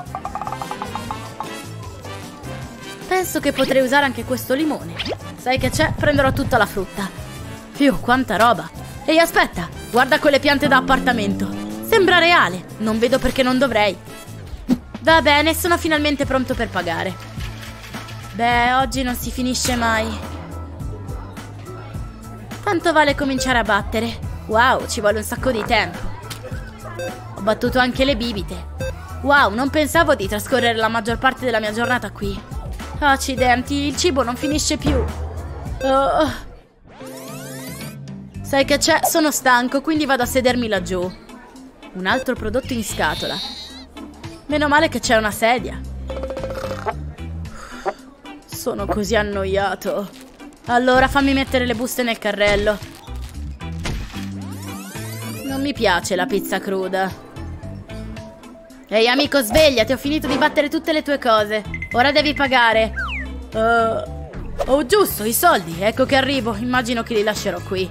Penso che potrei usare anche questo limone. Sai che c'è? Prenderò tutta la frutta. Fiu, quanta roba. Ehi, aspetta, guarda quelle piante da appartamento. Sembra reale, non vedo perché non dovrei. Va bene, sono finalmente pronto per pagare. Beh, oggi non si finisce mai. Tanto vale cominciare a battere. Wow, ci vuole un sacco di tempo. Ho battuto anche le bibite. Wow, non pensavo di trascorrere la maggior parte della mia giornata qui. Accidenti, il cibo non finisce più. Oh. Sai che c'è? Sono stanco, quindi vado a sedermi laggiù. Un altro prodotto in scatola. Meno male che c'è una sedia. Sono così annoiato. Allora fammi mettere le buste nel carrello. Non mi piace la pizza cruda. Ehi amico, svegliati, ho finito di battere tutte le tue cose. Ora devi pagare. uh, Oh giusto, i soldi, ecco che arrivo. Immagino che li lascerò qui.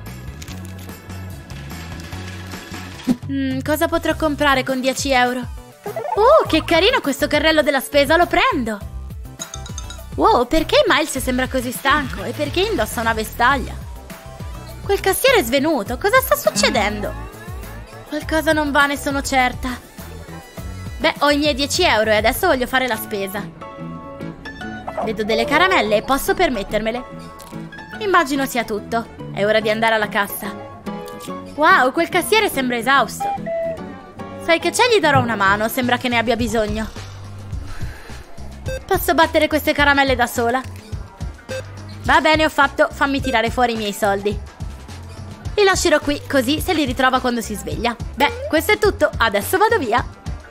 mm, Cosa potrò comprare con dieci euro? Oh, che carino questo carrello della spesa, lo prendo. Wow, perché Miles sembra così stanco? E perché indossa una vestaglia? Quel cassiere è svenuto, cosa sta succedendo? Qualcosa non va, ne sono certa. Beh, ho i miei dieci euro e adesso voglio fare la spesa. Vedo delle caramelle e posso permettermele. Immagino sia tutto. È ora di andare alla cassa. Wow, quel cassiere sembra esausto. Sai che c'è? Gli darò una mano, sembra che ne abbia bisogno. Posso battere queste caramelle da sola? Va bene, ho fatto. Fammi tirare fuori i miei soldi. Li lascerò qui, così se li ritrova quando si sveglia. Beh, questo è tutto. Adesso vado via.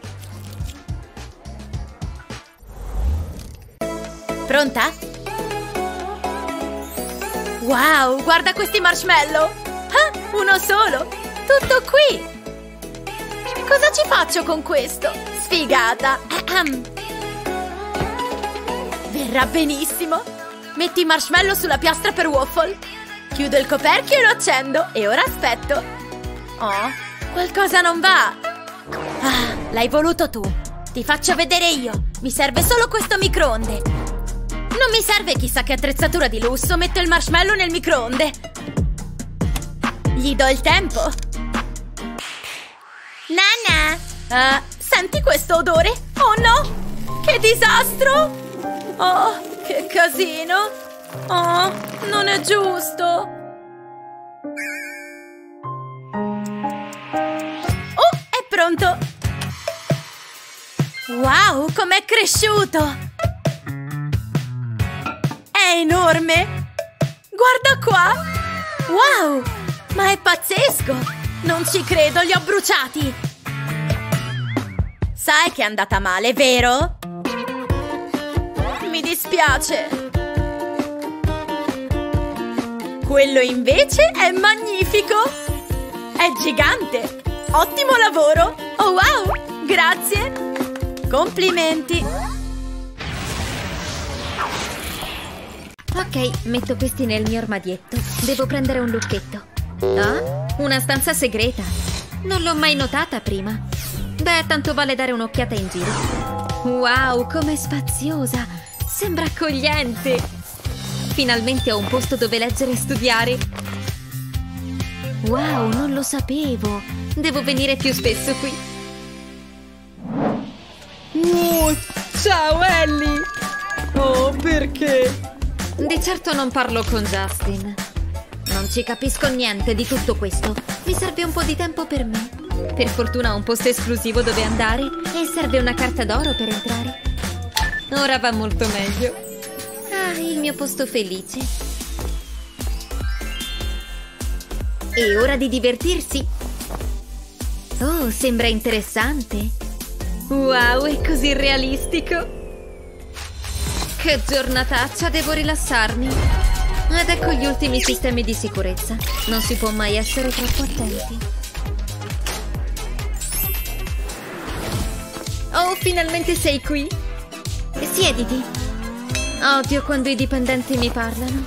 Pronta? Wow, guarda questi marshmallow. Ah, uno solo. Tutto qui. Cosa ci faccio con questo? Sfigata. Verrà benissimo. Metti i marshmallow sulla piastra per waffle. Chiudo il coperchio e lo accendo. E ora aspetto. Oh, qualcosa non va. Ah, l'hai voluto tu. Ti faccio vedere io. Mi serve solo questo microonde. Non mi serve chissà che attrezzatura di lusso. Metto il marshmallow nel microonde. Gli do il tempo. Nana! Uh, senti questo odore? Oh no! Che disastro! Oh, che casino! Oh, non è giusto! Oh, è pronto! Wow, com'è cresciuto! È enorme! Guarda qua! Wow! Ma è pazzesco! Non ci credo, li ho bruciati! Sai che è andata male, vero? Mi dispiace. Quello invece è magnifico. È gigante. Ottimo lavoro. Oh wow, grazie. Complimenti. Ok, metto questi nel mio armadietto. Devo prendere un lucchetto. Ah, una stanza segreta. Non l'ho mai notata prima. Beh, tanto vale dare un'occhiata in giro. Wow, com'è spaziosa! Sembra accogliente! Finalmente ho un posto dove leggere e studiare! Wow, non lo sapevo! Devo venire più spesso qui! Oh, ciao Ellie! Oh, perché? Di certo non parlo con Justin. Non ci capisco niente di tutto questo. Mi serve un po' di tempo per me. Per fortuna ho un posto esclusivo dove andare e serve una carta d'oro per entrare. Ora va molto meglio. Ah, il mio posto felice. È ora di divertirsi. Oh, sembra interessante. Wow, è così realistico. Che giornataccia, devo rilassarmi. Ed ecco gli ultimi sistemi di sicurezza. Non si può mai essere troppo attenti. Oh, finalmente sei qui. Siediti. Odio quando i dipendenti mi parlano.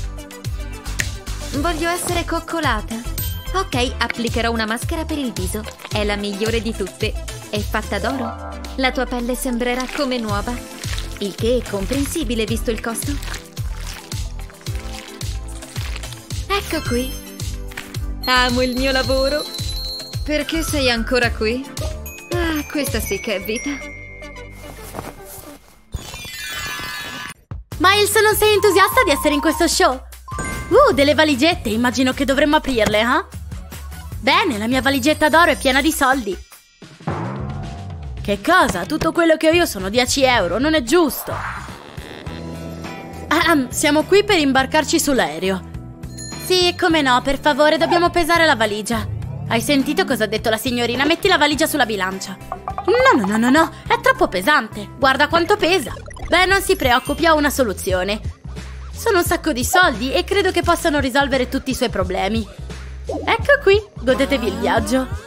Voglio essere coccolata. Ok, applicherò una maschera per il viso. È la migliore di tutte. È fatta d'oro. La tua pelle sembrerà come nuova. Il che è comprensibile visto il costo. Ecco qui. Amo il mio lavoro. Perché sei ancora qui? Ah, questa sì che è vita. Miles, non sei entusiasta di essere in questo show? Uh, delle valigette, immagino che dovremmo aprirle, eh? Bene, la mia valigetta d'oro è piena di soldi. Che cosa? Tutto quello che ho io sono dieci euro, non è giusto. Ah, siamo qui per imbarcarci sull'aereo. Sì, come no, per favore, dobbiamo pesare la valigia. Hai sentito cosa ha detto la signorina? Metti la valigia sulla bilancia. No, no, no, no, no, è troppo pesante. Guarda quanto pesa. Beh, non si preoccupi, ho una soluzione. Sono un sacco di soldi e credo che possano risolvere tutti i suoi problemi. Ecco qui, godetevi il viaggio.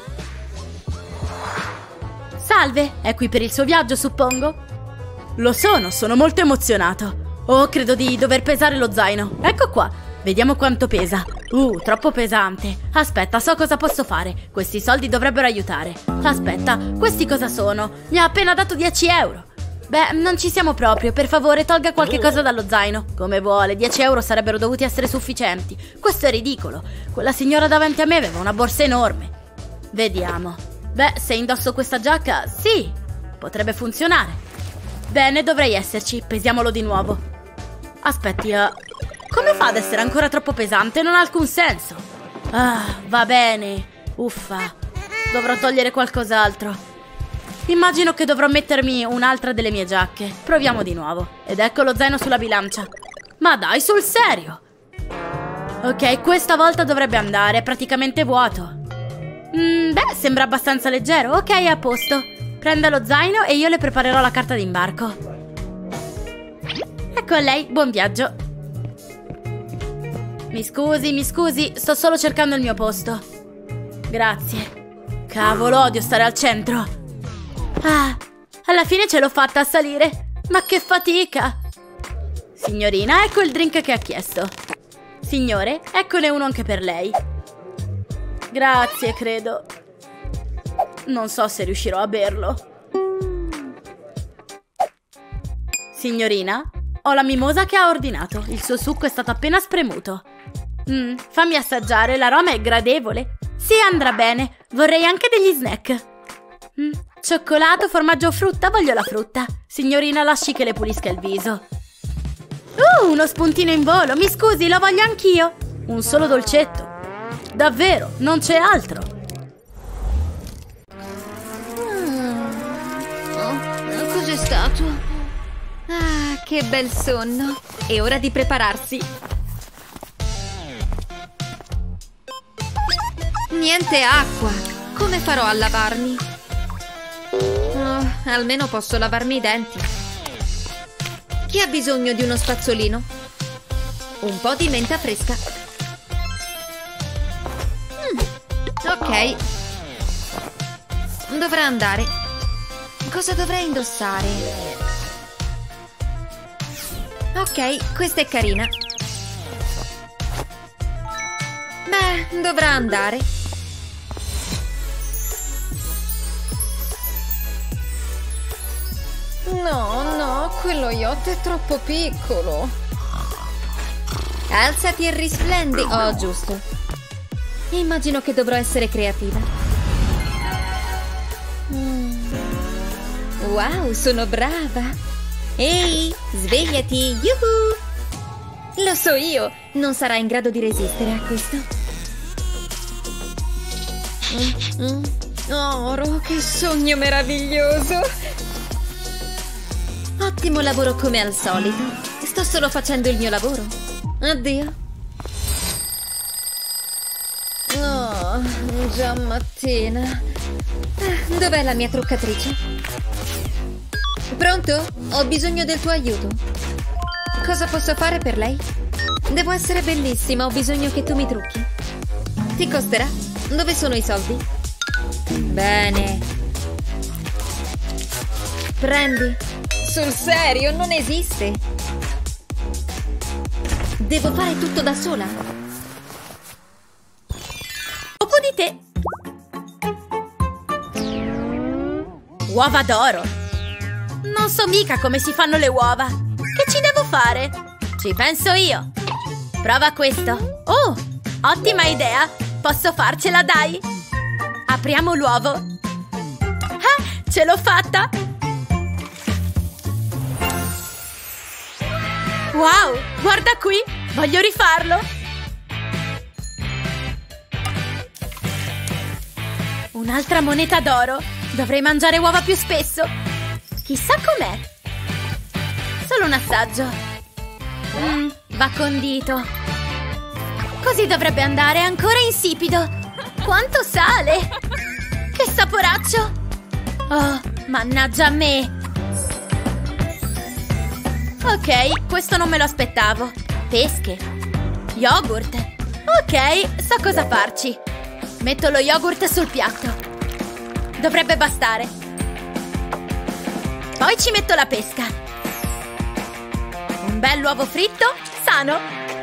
Salve, è qui per il suo viaggio, suppongo? Lo sono, sono molto emozionato. Oh, credo di dover pesare lo zaino. Ecco qua, vediamo quanto pesa. Uh, troppo pesante. Aspetta, so cosa posso fare. Questi soldi dovrebbero aiutare. Aspetta, questi cosa sono? Mi ha appena dato dieci euro. Beh, non ci siamo proprio. Per favore, tolga qualche cosa dallo zaino. Come vuole, dieci euro sarebbero dovuti essere sufficienti. Questo è ridicolo. Quella signora davanti a me aveva una borsa enorme. Vediamo. Beh, se indosso questa giacca, sì, potrebbe funzionare. Bene, dovrei esserci. Pesiamolo di nuovo. Aspetti, uh, come fa ad essere ancora troppo pesante? Non ha alcun senso. Ah, va bene. Uffa, dovrò togliere qualcos'altro. Immagino che dovrò mettermi un'altra delle mie giacche. Proviamo di nuovo. Ed ecco lo zaino sulla bilancia. Ma dai, sul serio? Ok, questa volta dovrebbe andare. È praticamente vuoto. Mm, beh, sembra abbastanza leggero. Ok, a posto. Prenda lo zaino e io le preparerò la carta d'imbarco. Ecco a lei, buon viaggio. Mi scusi, mi scusi, sto solo cercando il mio posto. Grazie. Cavolo, odio stare al centro. Ah, alla fine ce l'ho fatta a salire. Ma che fatica. Signorina, ecco il drink che ha chiesto. Signore, eccone uno anche per lei. Grazie, credo. Non so se riuscirò a berlo. Signorina, ho la mimosa che ha ordinato. Il suo succo è stato appena spremuto. Mm, fammi assaggiare, l'aroma è gradevole. Sì, andrà bene. Vorrei anche degli snack. Mm, cioccolato, formaggio o frutta? Voglio la frutta. Signorina, lasci che le pulisca il viso. Uh, uno spuntino in volo. Mi scusi, lo voglio anch'io. Un solo dolcetto. Davvero, non c'è altro. Mm. Oh, cos'è stato? Ah, che bel sonno. È ora di prepararsi. Niente acqua. Come farò a lavarmi? Oh, almeno posso lavarmi i denti. Chi ha bisogno di uno spazzolino? Un po' di menta fresca. Mm, ok. Dovrà andare. Cosa dovrei indossare? Ok, questa è carina. Beh, dovrà andare. No, no, quello yacht è troppo piccolo. Alzati e risplendi. Oh, giusto. Immagino che dovrò essere creativa. Mm. Wow, sono brava. Ehi, svegliati, yuhu! Lo so io, non sarai in grado di resistere a questo. Mm, mm. Oro, che sogno meraviglioso! Ottimo lavoro come al solito. Sto solo facendo il mio lavoro. Addio. Oh, già mattina. Dov'è la mia truccatrice? Pronto? Ho bisogno del tuo aiuto. Cosa posso fare per lei? Devo essere bellissima, ho bisogno che tu mi trucchi. Ti costerà? Dove sono i soldi? Bene. Prendi. Sul serio, non esiste. Devo fare tutto da sola. Dopo di te. Uova d'oro. Non so mica come si fanno le uova. Che ci devo fare? Ci penso io. Prova questo. Oh, ottima idea. Posso farcela, dai. Apriamo l'uovo. Ah, ce l'ho fatta. Wow, guarda qui. Voglio rifarlo. Un'altra moneta d'oro. Dovrei mangiare uova più spesso. Chissà com'è. Solo un assaggio. Mm, va condito. Così dovrebbe andare. Ancora insipido. Quanto sale. Che saporaccio. Oh, mannaggia a me. Ok, questo non me lo aspettavo. Pesche. Yogurt. Ok, so cosa farci. Metto lo yogurt sul piatto. Dovrebbe bastare. Poi ci metto la pesca. Un bell'uovo fritto, sano.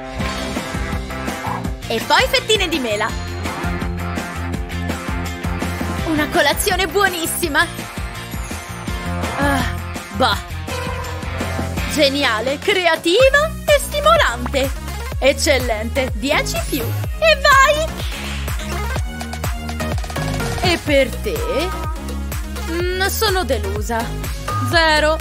E poi fettine di mela. Una colazione buonissima. Ah, bah. Geniale, creativa e stimolante. Eccellente, dieci più. E vai! E per te? Mm, sono delusa. Zero.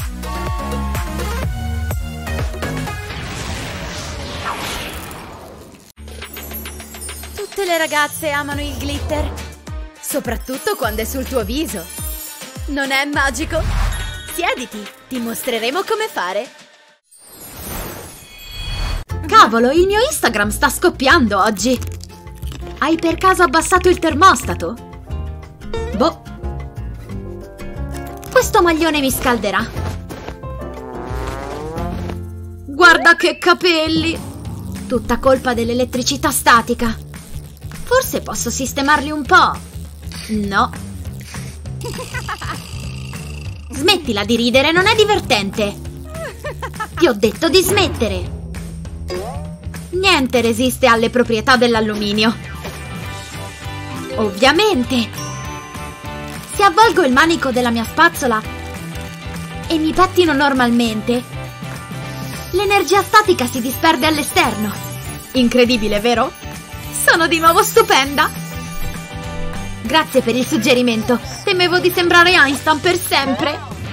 Tutte le ragazze amano il glitter. Soprattutto quando è sul tuo viso. Non è magico? Siediti, ti mostreremo come fare. Cavolo, il mio Instagram sta scoppiando oggi. Hai per caso abbassato il termostato? Boh. Questo maglione mi scalderà. Guarda che capelli! Tutta colpa dell'elettricità statica. Forse posso sistemarli un po'. No. Smettila di ridere, non è divertente. Ti ho detto di smettere. Niente resiste alle proprietà dell'alluminio. Ovviamente. Se avvolgo il manico della mia spazzola e mi pettino normalmente, l'energia statica si disperde all'esterno. Incredibile, vero? Sono di nuovo stupenda! Grazie per il suggerimento. Temevo di sembrare Einstein per sempre.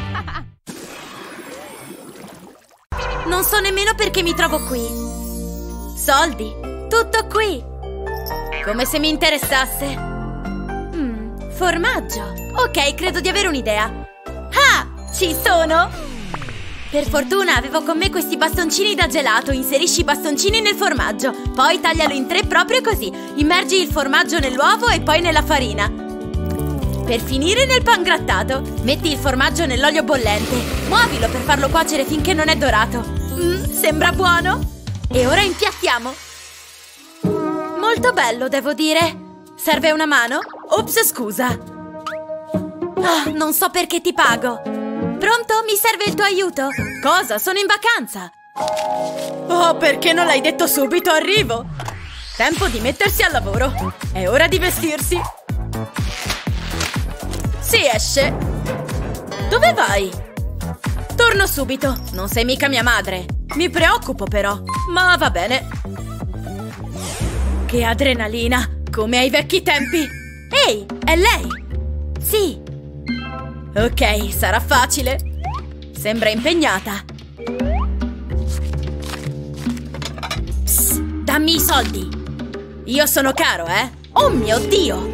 Non so nemmeno perché mi trovo qui. Soldi, tutto qui. Come se mi interessasse. Mm, formaggio. Ok, credo di avere un'idea. Ah, ci sono! Per fortuna avevo con me questi bastoncini da gelato. Inserisci i bastoncini nel formaggio. Poi taglialo in tre proprio così. Immergi il formaggio nell'uovo e poi nella farina. Per finire nel pangrattato, metti il formaggio nell'olio bollente. Muovilo per farlo cuocere finché non è dorato. Mm, sembra buono! E ora impiattiamo. Molto bello, devo dire. Serve una mano? Ops, scusa. Oh, non so perché ti pago. Pronto? Mi serve il tuo aiuto? Cosa? Sono in vacanza. Oh, perché non l'hai detto subito? Arrivo. Tempo di mettersi al lavoro. È ora di vestirsi. Si esce. Dove vai? Torno subito. Non sei mica mia madre. Mi preoccupo però. Ma va bene. Che adrenalina. Come ai vecchi tempi. Ehi, è lei? Sì. Ok, sarà facile. Sembra impegnata. Psst, dammi i soldi. Io sono caro, eh? Oh mio Dio!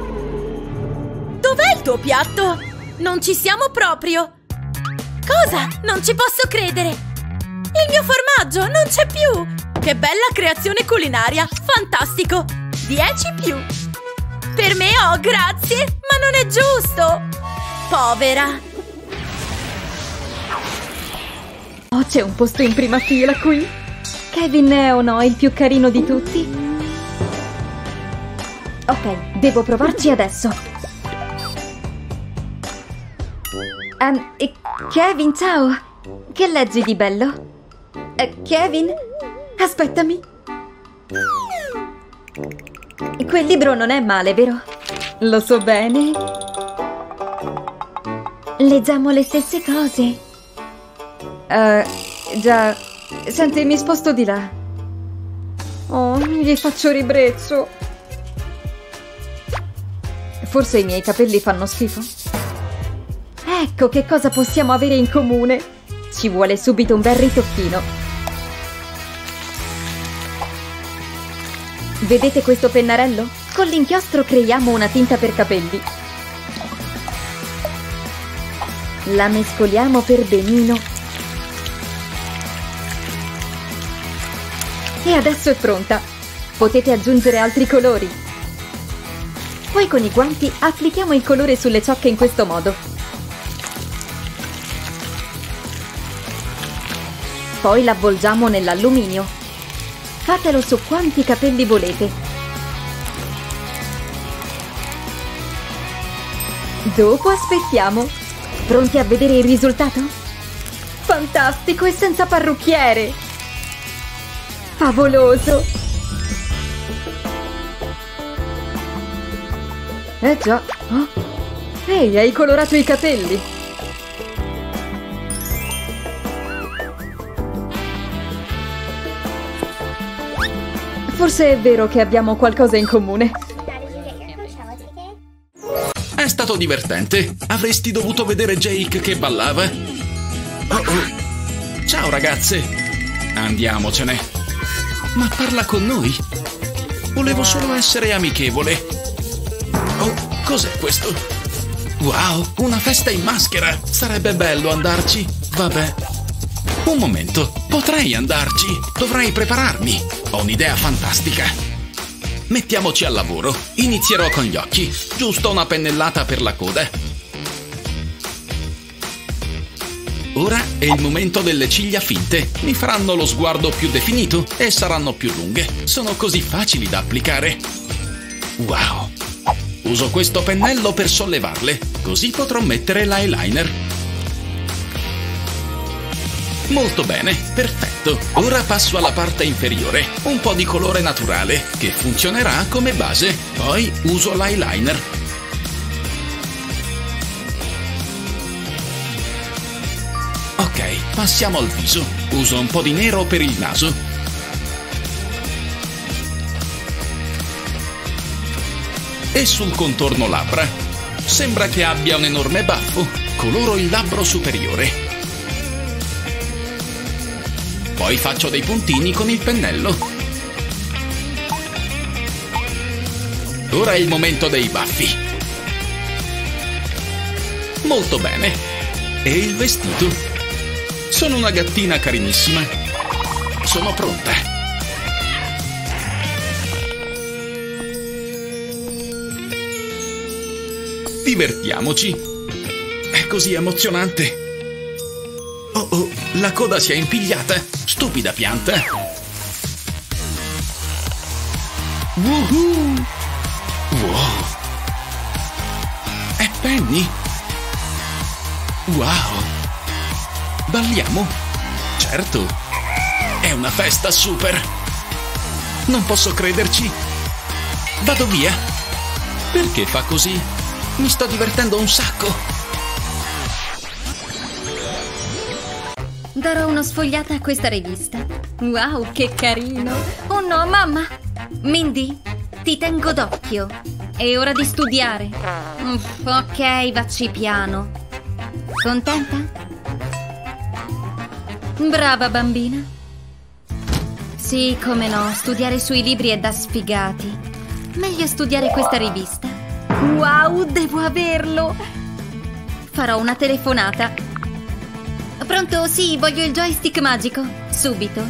Dov'è il tuo piatto? Non ci siamo proprio. Cosa? Non ci posso credere. Il mio formaggio non c'è più. Che bella creazione culinaria. Fantastico. dieci più. Per me, oh, grazie. Ma non è giusto. Povera. Oh, c'è un posto in prima fila qui. Kevin è o no il più carino di tutti? Ok, devo provarci adesso. Um, eh, Kevin, ciao. Che leggi di bello? Eh, Kevin? Aspettami. Quel libro non è male, vero? Lo so bene. Leggiamo le stesse cose. Uh, già. Senti, mi sposto di là. Oh, gli faccio ribrezzo. Forse i miei capelli fanno schifo? Ecco che cosa possiamo avere in comune. Ci vuole subito un bel ritocchino. Vedete questo pennarello? Con l'inchiostro creiamo una tinta per capelli. La mescoliamo per benino. E adesso è pronta. Potete aggiungere altri colori. Poi con i guanti applichiamo il colore sulle ciocche in questo modo. Poi l'avvolgiamo nell'alluminio. Fatelo su quanti capelli volete. Dopo aspettiamo. Pronti a vedere il risultato? Fantastico e senza parrucchiere! Favoloso! Eh già. Oh. Ehi, hai colorato i capelli. Forse è vero che abbiamo qualcosa in comune. È stato divertente. Avresti dovuto vedere Jake che ballava. Oh oh. Ciao ragazze. Andiamocene. Ma parla con noi. Volevo solo essere amichevole. Oh, cos'è questo? Wow, una festa in maschera! Sarebbe bello andarci. Vabbè. Un momento, potrei andarci. Dovrei prepararmi. Ho un'idea fantastica. Mettiamoci al lavoro. Inizierò con gli occhi. Giusto una pennellata per la coda. Ora è il momento delle ciglia finte. Mi faranno lo sguardo più definito e saranno più lunghe. Sono così facili da applicare. Wow. Uso questo pennello per sollevarle, così potrò mettere l'eyeliner. Molto bene, perfetto. Ora passo alla parte inferiore, un po' di colore naturale, che funzionerà come base. Poi uso l'eyeliner. Ok, passiamo al viso. Uso un po' di nero per il naso. E sul contorno labbra. Sembra che abbia un enorme baffo. Coloro il labbro superiore. Poi faccio dei puntini con il pennello. Ora è il momento dei baffi. Molto bene. E il vestito? Sono una gattina carinissima. Sono pronta. Divertiamoci. È così emozionante. Oh oh, la coda si è impigliata. Stupida pianta. Woohoo! Wow. È Penny. Wow. Balliamo? Certo. È una festa super. Non posso crederci. Vado via. Perché fa così? Mi sto divertendo un sacco. Darò una sfogliata a questa rivista. Wow, che carino! Oh no, mamma! Mindy, ti tengo d'occhio. È ora di studiare. Uff, ok, vacci piano. Contenta? Brava bambina. Sì, come no, studiare sui libri è da sfigati. Meglio studiare questa rivista. Wow, devo averlo! Farò una telefonata. Pronto? Sì, voglio il joystick magico. Subito.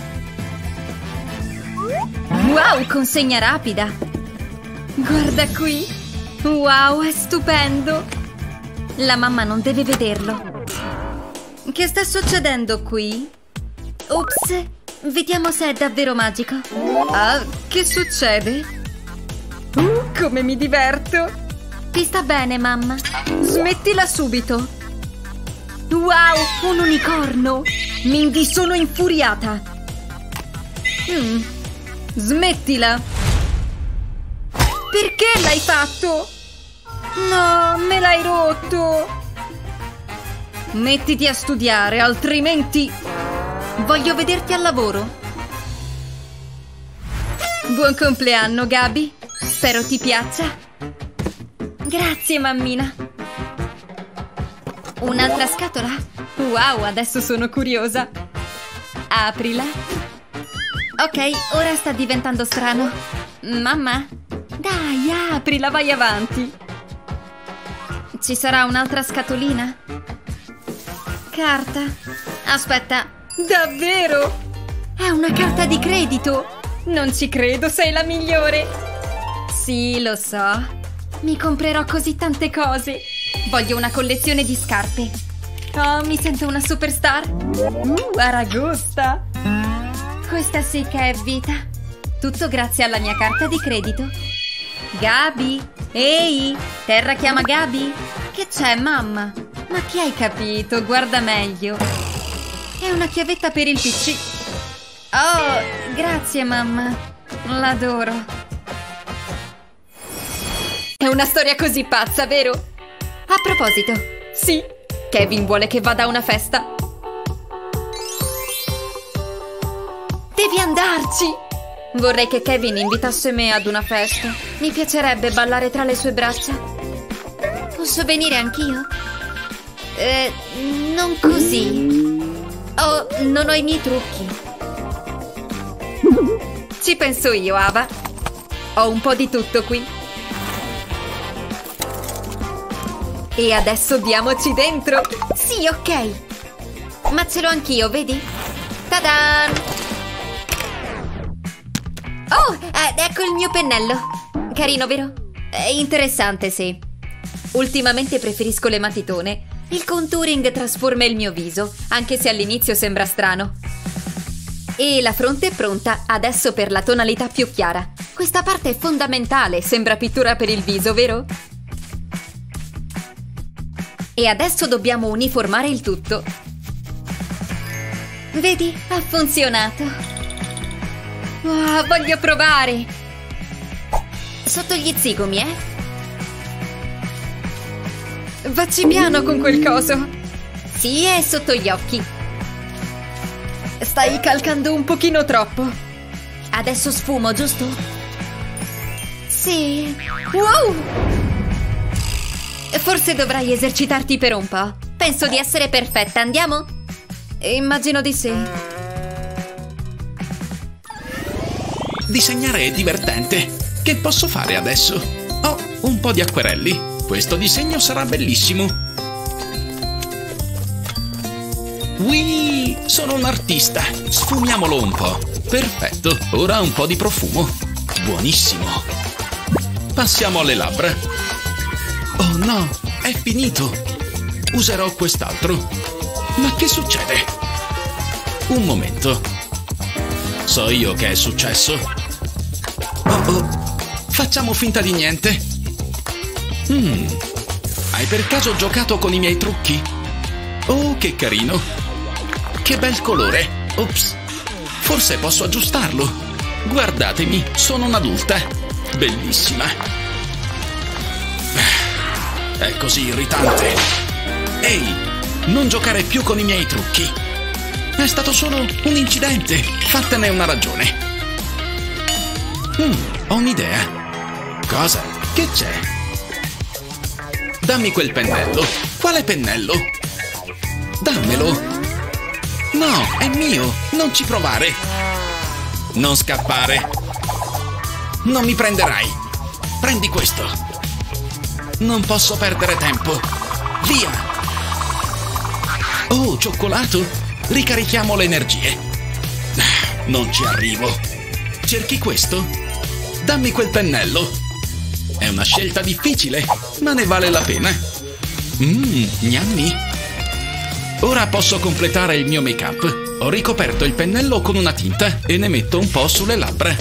Wow, consegna rapida. Guarda qui. Wow, è stupendo. La mamma non deve vederlo. Che sta succedendo qui? Ops, vediamo se è davvero magico. Ah, che succede? Uh, come mi diverto. Ti sta bene, mamma? Smettila subito. Wow, un unicorno. Mindy, sono infuriata. Mm. Smettila. Perché l'hai fatto? No, me l'hai rotto. Mettiti a studiare, altrimenti voglio vederti al lavoro. Buon compleanno, Gabi. Spero ti piaccia. Grazie, mammina. Un'altra scatola? Wow, adesso sono curiosa. Aprila. Ok, ora sta diventando strano. Mamma? Dai, aprila, vai avanti. Ci sarà un'altra scatolina? Carta. Aspetta, davvero? È una carta di credito. Non ci credo, sei la migliore. Sì, lo so. Mi comprerò così tante cose. Voglio una collezione di scarpe. Oh, mi sento una superstar. Uh, aragosta. Questa sì che è vita. Tutto grazie alla mia carta di credito. Gabi? Ehi, Terra chiama Gabi? Che c'è, mamma? Ma che hai capito? Guarda meglio. È una chiavetta per il P C. Oh, grazie, mamma. L'adoro. È una storia così pazza, vero? A proposito, sì, Kevin vuole che vada a una festa. Devi andarci! Vorrei che Kevin invitasse me ad una festa. Mi piacerebbe ballare tra le sue braccia. Posso venire anch'io? Eh, non così. Oh, non ho i miei trucchi. Ci penso io, Ava. Ho un po' di tutto qui. E adesso diamoci dentro. Sì, ok. Ma ce l'ho anch'io, vedi? Ta-dan! Oh, eh, ecco il mio pennello. Carino, vero? È interessante, sì. Ultimamente preferisco le matitone. Il contouring trasforma il mio viso, anche se all'inizio sembra strano. E la fronte è pronta, adesso per la tonalità più chiara. Questa parte è fondamentale, sembra pittura per il viso, vero? E adesso dobbiamo uniformare il tutto. Vedi? Ha funzionato. Oh, voglio provare. Sotto gli zigomi, eh? Vacci piano con quel coso. Sì, è sotto gli occhi. Stai calcando un pochino troppo. Adesso sfumo, giusto? Sì. Wow! Forse dovrai esercitarti per un po'. Penso di essere perfetta, andiamo? Immagino di sì. Disegnare è divertente. Che posso fare adesso? Ho un po' di acquerelli. Questo disegno sarà bellissimo. Whee! Sono un artista. Sfumiamolo un po'. Perfetto. Ora un po' di profumo. Buonissimo. Passiamo alle labbra. Oh no, è finito. Userò quest'altro. Ma che succede? Un momento. So io che è successo. Oh oh. Facciamo finta di niente. Mm. Hai per caso giocato con i miei trucchi? Oh, che carino. Che bel colore. Ops. Forse posso aggiustarlo. Guardatemi, sono un'adulta. Bellissima. È così irritante. Ehi, non giocare più con i miei trucchi. È stato solo un incidente. Fattene una ragione. Mm, ho un'idea. Cosa? Che c'è? Dammi quel pennello. Quale pennello? Dammelo. No, è mio. Non ci provare. Non scappare. Non mi prenderai. Prendi questo. Non posso perdere tempo. Via. Oh, cioccolato. Ricarichiamo le energie. Non ci arrivo. Cerchi questo? Dammi quel pennello. È una scelta difficile, ma ne vale la pena. Mmm, gnammi. Ora posso completare il mio make-up. Ho ricoperto il pennello con una tinta e ne metto un po' sulle labbra.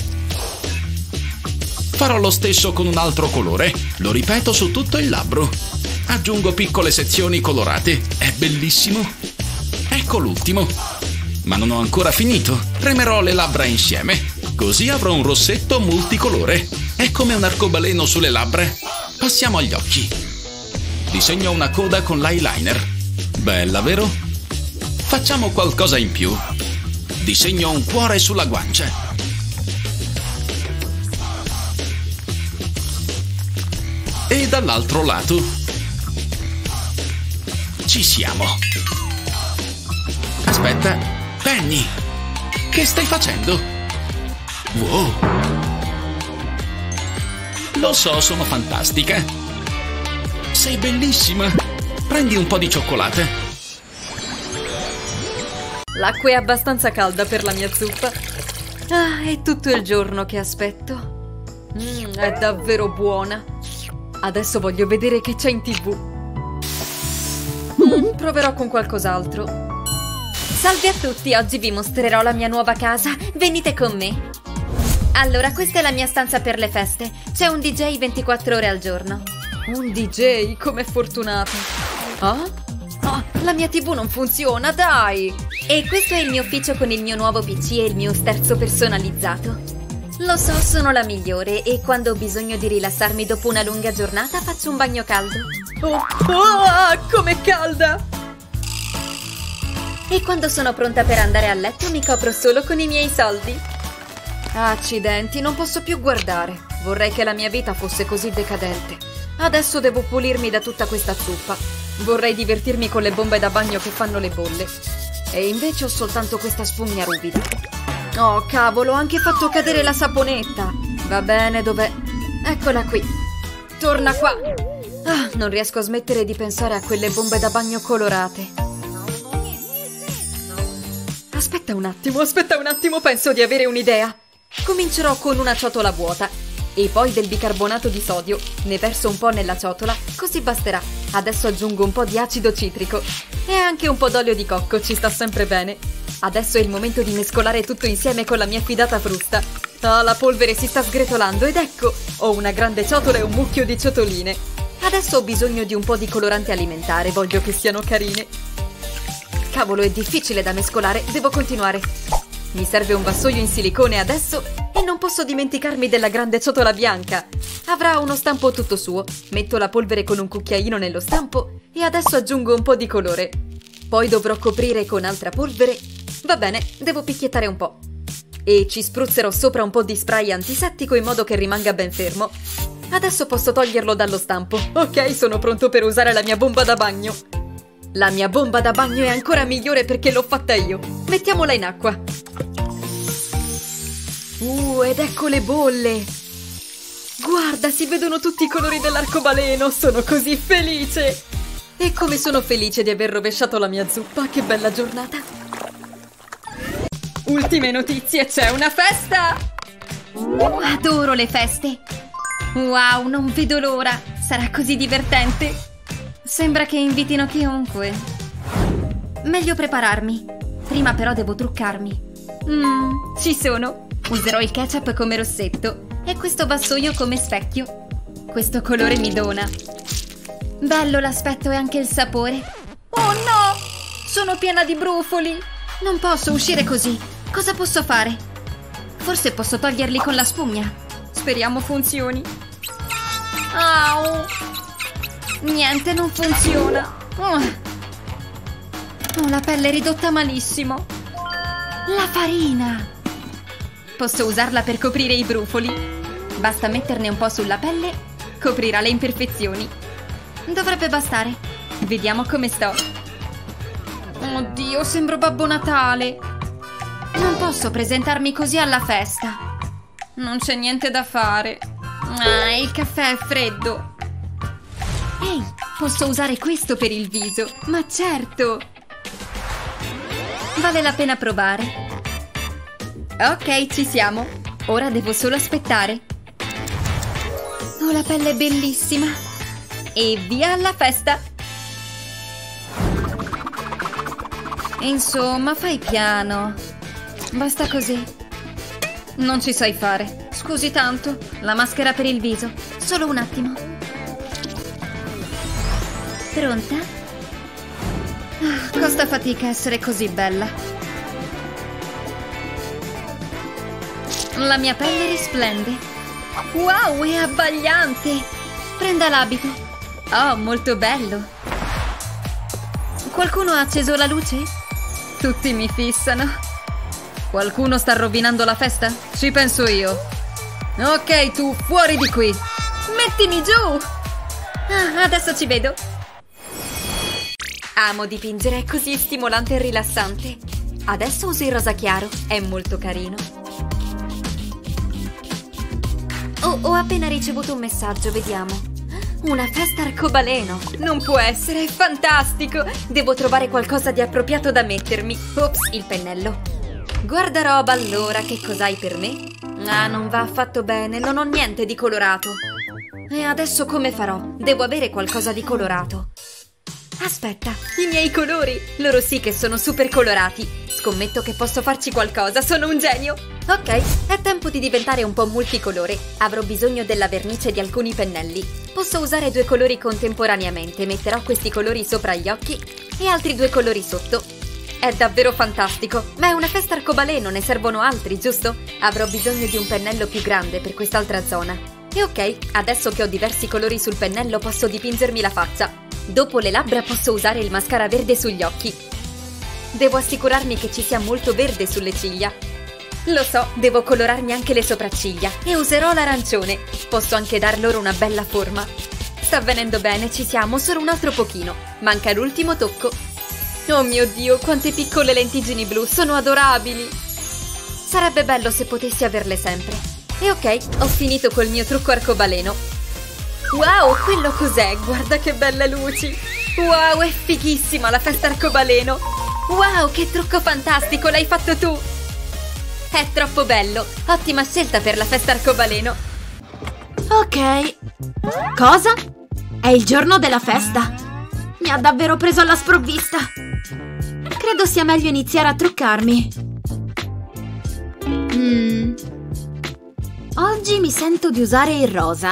Farò lo stesso con un altro colore. Lo ripeto su tutto il labbro. Aggiungo piccole sezioni colorate. È bellissimo. Ecco l'ultimo. Ma non ho ancora finito. Premerò le labbra insieme. Così avrò un rossetto multicolore. È come un arcobaleno sulle labbra. Passiamo agli occhi. Disegno una coda con l'eyeliner. Bella, vero? Facciamo qualcosa in più. Disegno un cuore sulla guancia. E dall'altro lato. Ci siamo. Aspetta. Penny, che stai facendo? Wow. Lo so, sono fantastica. Sei bellissima. Prendi un po' di cioccolata. L'acqua è abbastanza calda per la mia zuppa. Ah, è tutto il giorno che aspetto. Mm, è davvero buona. Adesso voglio vedere che c'è in tivù. Mm, proverò con qualcos'altro. Salve a tutti, oggi vi mostrerò la mia nuova casa. Venite con me. Allora, questa è la mia stanza per le feste. C'è un D J ventiquattro ore al giorno. Un D J? Com'è fortunata. Ah? Oh, la mia tivù non funziona, dai! E questo è il mio ufficio con il mio nuovo P C e il mio sterzo personalizzato. Lo so, sono la migliore e quando ho bisogno di rilassarmi dopo una lunga giornata faccio un bagno caldo. Oh, oh, com'è calda! E quando sono pronta per andare a letto mi copro solo con i miei soldi. Accidenti, non posso più guardare. Vorrei che la mia vita fosse così decadente. Adesso devo pulirmi da tutta questa zuppa. Vorrei divertirmi con le bombe da bagno che fanno le bolle. E invece ho soltanto questa spugna ruvida. Oh, cavolo, ho anche fatto cadere la saponetta. Va bene, dov'è? Eccola qui. Torna qua. Ah, non riesco a smettere di pensare a quelle bombe da bagno colorate. Aspetta un attimo, aspetta un attimo, penso di avere un'idea. Comincerò con una ciotola vuota e poi del bicarbonato di sodio. Ne verso un po' nella ciotola, così basterà. Adesso aggiungo un po' di acido citrico e anche un po' d'olio di cocco, ci sta sempre bene. Adesso è il momento di mescolare tutto insieme con la mia fidata frusta. Ah, la polvere si sta sgretolando ed ecco, ho una grande ciotola e un mucchio di ciotoline. Adesso ho bisogno di un po' di colorante alimentare, voglio che siano carine. Cavolo, è difficile da mescolare, devo continuare. Mi serve un vassoio in silicone adesso e non posso dimenticarmi della grande ciotola bianca. Avrà uno stampo tutto suo. Metto la polvere con un cucchiaino nello stampo e adesso aggiungo un po' di colore. Poi dovrò coprire con altra polvere. Va bene, devo picchiettare un po'. E ci spruzzerò sopra un po' di spray antisettico in modo che rimanga ben fermo. Adesso posso toglierlo dallo stampo. Ok, sono pronto per usare la mia bomba da bagno. La mia bomba da bagno è ancora migliore perché l'ho fatta io. Mettiamola in acqua. Uh, ed ecco le bolle. Guarda, si vedono tutti i colori dell'arcobaleno. Sono così felice. E come sono felice di aver rovesciato la mia zuppa. Che bella giornata. Ultime notizie, c'è una festa. Adoro le feste. Wow, non vedo l'ora. Sarà così divertente. Sembra che invitino chiunque. Meglio prepararmi. Prima però devo truccarmi. Mmm, ci sono. Userò il ketchup come rossetto e questo vassoio come specchio. Questo colore mi dona. Bello l'aspetto e anche il sapore. Oh no! Sono piena di brufoli. Non posso uscire così. Cosa posso fare? Forse posso toglierli con la spugna. Speriamo funzioni. Au! Niente, non funziona. Oh. Oh, la pelle è ridotta malissimo. La farina! Posso usarla per coprire i brufoli. Basta metterne un po' sulla pelle, coprirà le imperfezioni. Dovrebbe bastare. Vediamo come sto. Oddio, sembro Babbo Natale. Non posso presentarmi così alla festa. Non c'è niente da fare. Ah, il caffè è freddo. Ehi, posso usare questo per il viso? Ma certo! Vale la pena provare. Ok, ci siamo. Ora devo solo aspettare. Ho la pelle bellissima. E via alla festa! Insomma, fai piano. Basta così. Non ci sai fare. Scusi tanto. La maschera per il viso. Solo un attimo. Pronta? Ah, costa fatica essere così bella. La mia pelle risplende. Wow, è abbagliante. Prenda l'abito. Oh, molto bello. Qualcuno ha acceso la luce? Tutti mi fissano. Qualcuno sta rovinando la festa? Ci penso io. Ok, tu, fuori di qui. Mettimi giù. Ah, adesso ci vedo. Amo dipingere, è così stimolante e rilassante. Adesso uso il rosa chiaro, è molto carino. Oh, ho appena ricevuto un messaggio, vediamo. Una festa arcobaleno. Non può essere, è fantastico. Devo trovare qualcosa di appropriato da mettermi. Ops, il pennello. Guardaroba, allora, che cos'hai per me? Ah, non va affatto bene, non ho niente di colorato. E adesso come farò? Devo avere qualcosa di colorato. Aspetta, i miei colori! Loro sì che sono super colorati. Scommetto che posso farci qualcosa, sono un genio! Ok, è tempo di diventare un po' multicolore. Avrò bisogno della vernice di alcuni pennelli. Posso usare due colori contemporaneamente. Metterò questi colori sopra gli occhi e altri due colori sotto. È davvero fantastico, ma è una festa arcobaleno, ne servono altri, giusto? Avrò bisogno di un pennello più grande per quest'altra zona. E ok, adesso che ho diversi colori sul pennello posso dipingermi la faccia. Dopo le labbra posso usare il mascara verde sugli occhi. Devo assicurarmi che ci sia molto verde sulle ciglia. Lo so, devo colorarmi anche le sopracciglia e userò l'arancione. Posso anche dar loro una bella forma. Sta venendo bene, ci siamo, solo un altro pochino. Manca l'ultimo tocco. Oh mio Dio, quante piccole lentiggini blu, sono adorabili! Sarebbe bello se potessi averle sempre. E ok, ho finito col mio trucco arcobaleno. Wow, quello cos'è? Guarda che belle luci! Wow, è fighissima la festa arcobaleno! Wow, che trucco fantastico, l'hai fatto tu! È troppo bello! Ottima scelta per la festa arcobaleno! Ok. Cosa? È il giorno della festa? Mi ha davvero preso alla sprovvista. Credo sia meglio iniziare a truccarmi. Mm. Oggi mi sento di usare il rosa.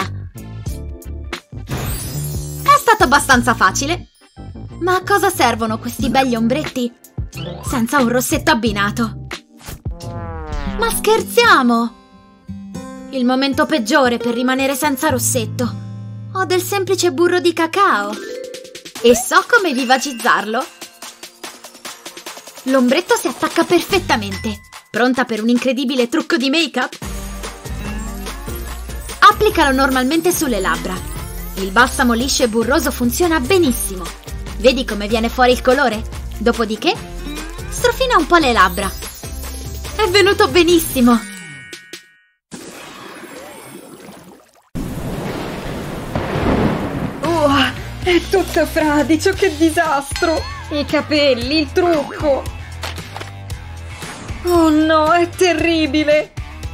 È stato abbastanza facile. Ma a cosa servono questi belli ombretti senza un rossetto abbinato? Ma scherziamo! Il momento peggiore per rimanere senza rossetto. Ho del semplice burro di cacao e so come vivacizzarlo. L'ombretto si attacca perfettamente. Pronta per un incredibile trucco di make-up? Applicalo normalmente sulle labbra. Il balsamo liscio e burroso funziona benissimo. Vedi come viene fuori il colore? Dopodiché, strofina un po' le labbra. È venuto benissimo! Oh, è tutto fradicio, che disastro! I capelli, il trucco! Oh no, è terribile!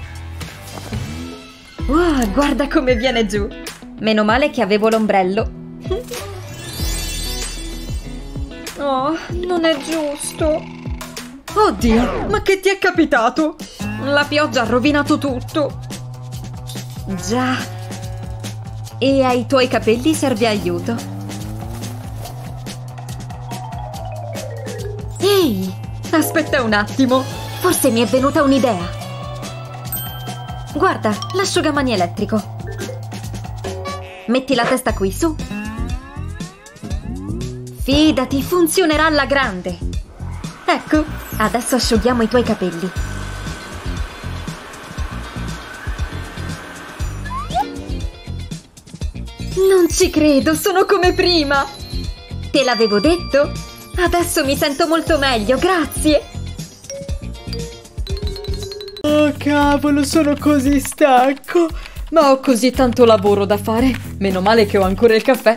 Wow, guarda come viene giù! Meno male che avevo l'ombrello. Oh, non è giusto! Oddio, ma che ti è capitato? La pioggia ha rovinato tutto! Già! E ai tuoi capelli serve aiuto. Ehi! Aspetta un attimo! Forse mi è venuta un'idea! Guarda, l'asciugamani elettrico! Metti la testa qui, su! Fidati, funzionerà alla grande! Ecco! Adesso asciughiamo i tuoi capelli. Non ci credo, sono come prima! Te l'avevo detto? Adesso mi sento molto meglio, grazie! Oh cavolo, sono così stanco! Ma ho così tanto lavoro da fare. Meno male che ho ancora il caffè.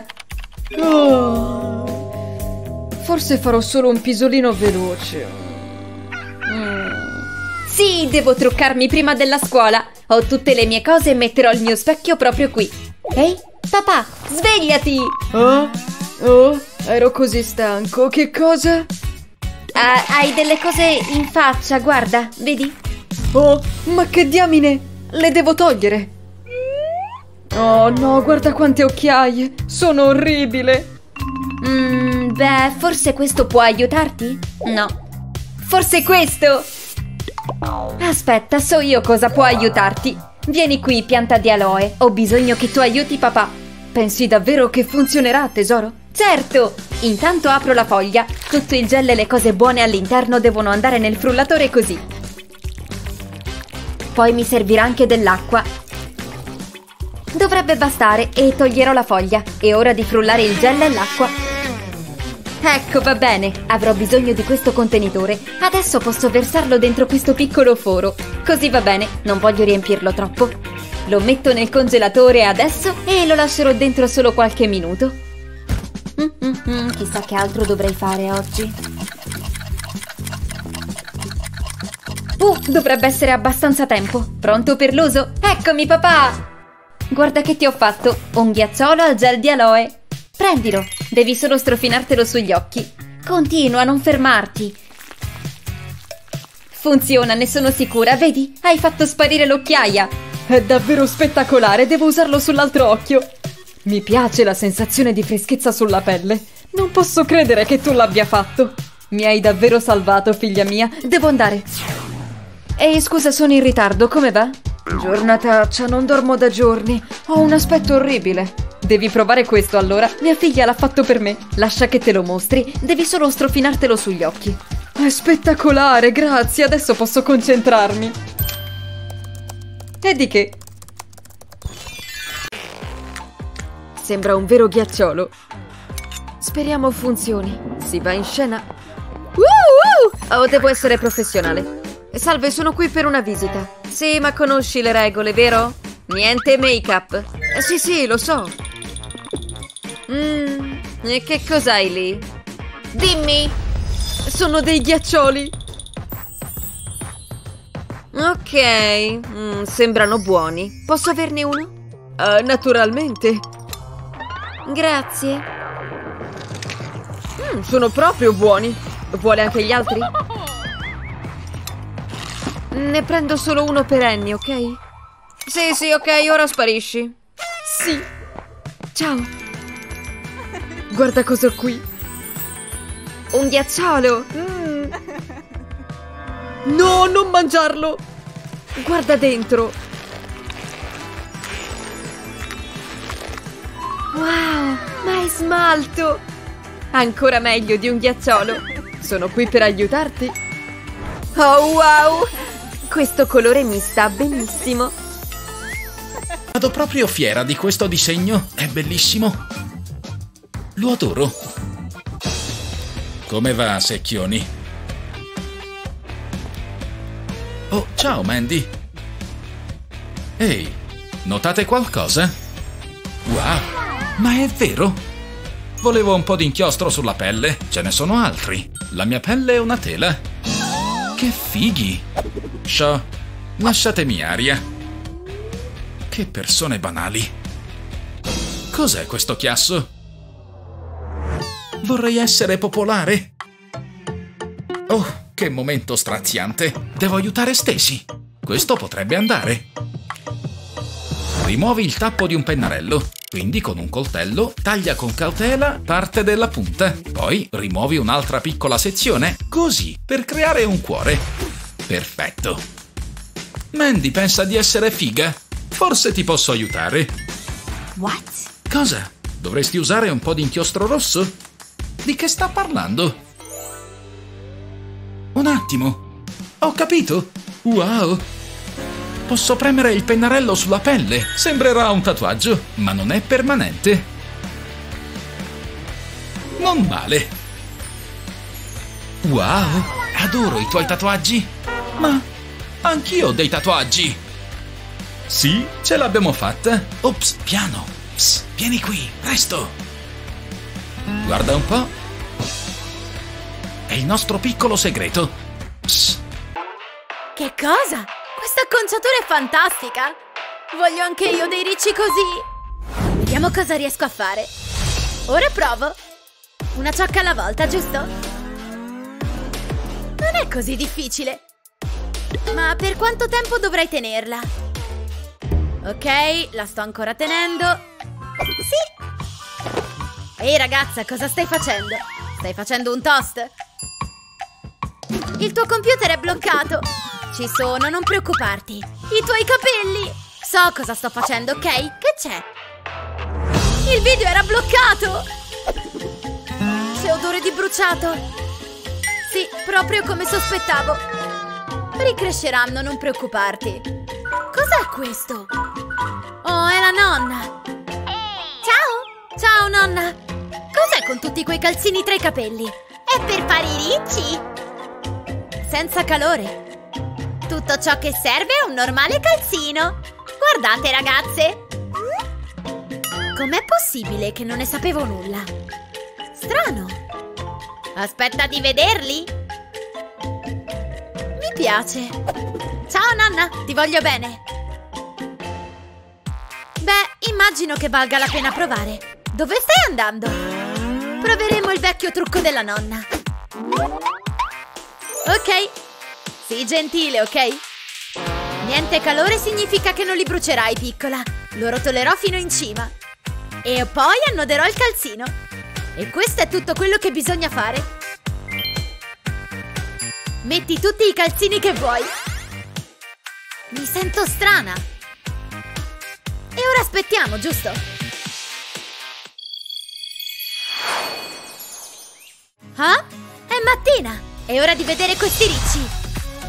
Oh. Forse farò solo un pisolino veloce. Mm. Sì, devo truccarmi prima della scuola. Ho tutte le mie cose e metterò il mio specchio proprio qui. Ehi, papà, svegliati! Oh? Oh, ero così stanco. Che cosa? Ah, hai delle cose in faccia, guarda, vedi? Oh, ma che diamine! Le devo togliere. Oh no, guarda quante occhiaie! Sono orribile! Mm, beh, forse questo può aiutarti? No. Forse questo? Aspetta, so io cosa può aiutarti. Vieni qui, pianta di aloe. Ho bisogno che tu aiuti papà. Pensi davvero che funzionerà, tesoro? Certo! Intanto apro la foglia. Tutto il gel e le cose buone all'interno devono andare nel frullatore così. Poi mi servirà anche dell'acqua. Dovrebbe bastare e toglierò la foglia. È ora di frullare il gel e l'acqua. Ecco, va bene. Avrò bisogno di questo contenitore. Adesso posso versarlo dentro questo piccolo foro. Così va bene, non voglio riempirlo troppo. Lo metto nel congelatore adesso e lo lascerò dentro solo qualche minuto. Mm-mm-mm, chissà che altro dovrei fare oggi. Uh, dovrebbe essere abbastanza tempo. Pronto per l'uso? Eccomi, papà! Guarda che ti ho fatto, un ghiacciolo al gel di aloe. Prendilo, devi solo strofinartelo sugli occhi. Continua, non fermarti. Funziona, ne sono sicura, vedi? Hai fatto sparire l'occhiaia. È davvero spettacolare, devo usarlo sull'altro occhio. Mi piace la sensazione di freschezza sulla pelle. Non posso credere che tu l'abbia fatto. Mi hai davvero salvato, figlia mia. Devo andare. Ehi, scusa, sono in ritardo, come va? Giornataccia, non dormo da giorni. Ho un aspetto orribile. Devi provare questo allora. Mia figlia l'ha fatto per me. Lascia che te lo mostri. Devi solo strofinartelo sugli occhi. È spettacolare, grazie. Adesso posso concentrarmi. E di che? Sembra un vero ghiacciolo. Speriamo funzioni. Si va in scena. Uh, uh! Oh, devo essere professionale. Salve, sono qui per una visita. Sì, ma conosci le regole, vero? Niente make-up. Eh, sì, sì, lo so. Mmm, e che cos'hai lì? Dimmi! Sono dei ghiaccioli. Ok, mm, sembrano buoni. Posso averne uno? Uh, naturalmente. Grazie. Mm, sono proprio buoni. Vuole anche gli altri? Ne prendo solo uno per Annie, ok? Sì, sì, ok, ora sparisci. Sì. Ciao. Guarda cosa ho qui. Un ghiacciolo. Mm. No, non mangiarlo. Guarda dentro. Wow, ma è smalto. Ancora meglio di un ghiacciolo. Sono qui per aiutarti. Oh, wow. Questo colore mi sta benissimo. Vado proprio fiera di questo disegno, è bellissimo. Lo adoro. Come va, Secchioni? Oh, ciao Mandy. Ehi, notate qualcosa? Wow, ma è vero? Volevo un po' di inchiostro sulla pelle, ce ne sono altri. La mia pelle è una tela. Che fighi! Sho, lasciatemi aria. Che persone banali. Cos'è questo chiasso? Vorrei essere popolare. Oh, che momento straziante. Devo aiutare Stacy. Questo potrebbe andare. Rimuovi il tappo di un pennarello. Quindi con un coltello taglia con cautela parte della punta. Poi rimuovi un'altra piccola sezione, così, per creare un cuore. Perfetto. Mandy pensa di essere figa? Forse ti posso aiutare. What? Cosa? Dovresti usare un po' di inchiostro rosso? Di che sta parlando? Un attimo. attimo. Ho capito. Wow. Posso premere il pennarello sulla pelle. Sembrerà un tatuaggio, ma non è permanente. Non male. Wow, adoro i tuoi tatuaggi. Ma anch'io ho dei tatuaggi. Sì, ce l'abbiamo fatta. Ops, piano. Psst, vieni qui, presto. Guarda un po'. È il nostro piccolo segreto. Psst. Che cosa? Questa acconciatura è fantastica! Voglio anche io dei ricci così! Vediamo cosa riesco a fare. Ora provo. Una ciocca alla volta, giusto? Non è così difficile. Ma per quanto tempo dovrei tenerla? Ok, la sto ancora tenendo. Sì! Ehi ragazza, cosa stai facendo? Stai facendo un toast? Il tuo computer è bloccato. Ci sono, non preoccuparti. I tuoi capelli! So cosa sto facendo, ok? Che c'è? Il video era bloccato! C'è odore di bruciato. Sì, proprio come sospettavo. Ricresceranno, non preoccuparti. Cos'è questo? Oh, è la nonna. Ciao! Ciao, nonna. Cos'è con tutti quei calzini tra i capelli? È per fare i ricci! Senza calore. Tutto ciò che serve è un normale calzino. Guardate, ragazze. Com'è possibile che non ne sapevo nulla? Strano. Aspetta di vederli. Mi piace. Ciao, nonna, ti voglio bene. Beh, immagino che valga la pena provare. Dove stai andando? Proveremo il vecchio trucco della nonna. Ok. Sii gentile, ok? Niente calore significa che non li brucerai, piccola. Lo rotolerò fino in cima. E poi annoderò il calzino. E questo è tutto quello che bisogna fare. Metti tutti i calzini che vuoi. Mi sento strana. E ora aspettiamo, giusto? Ah? È mattina. È ora di vedere questi ricci.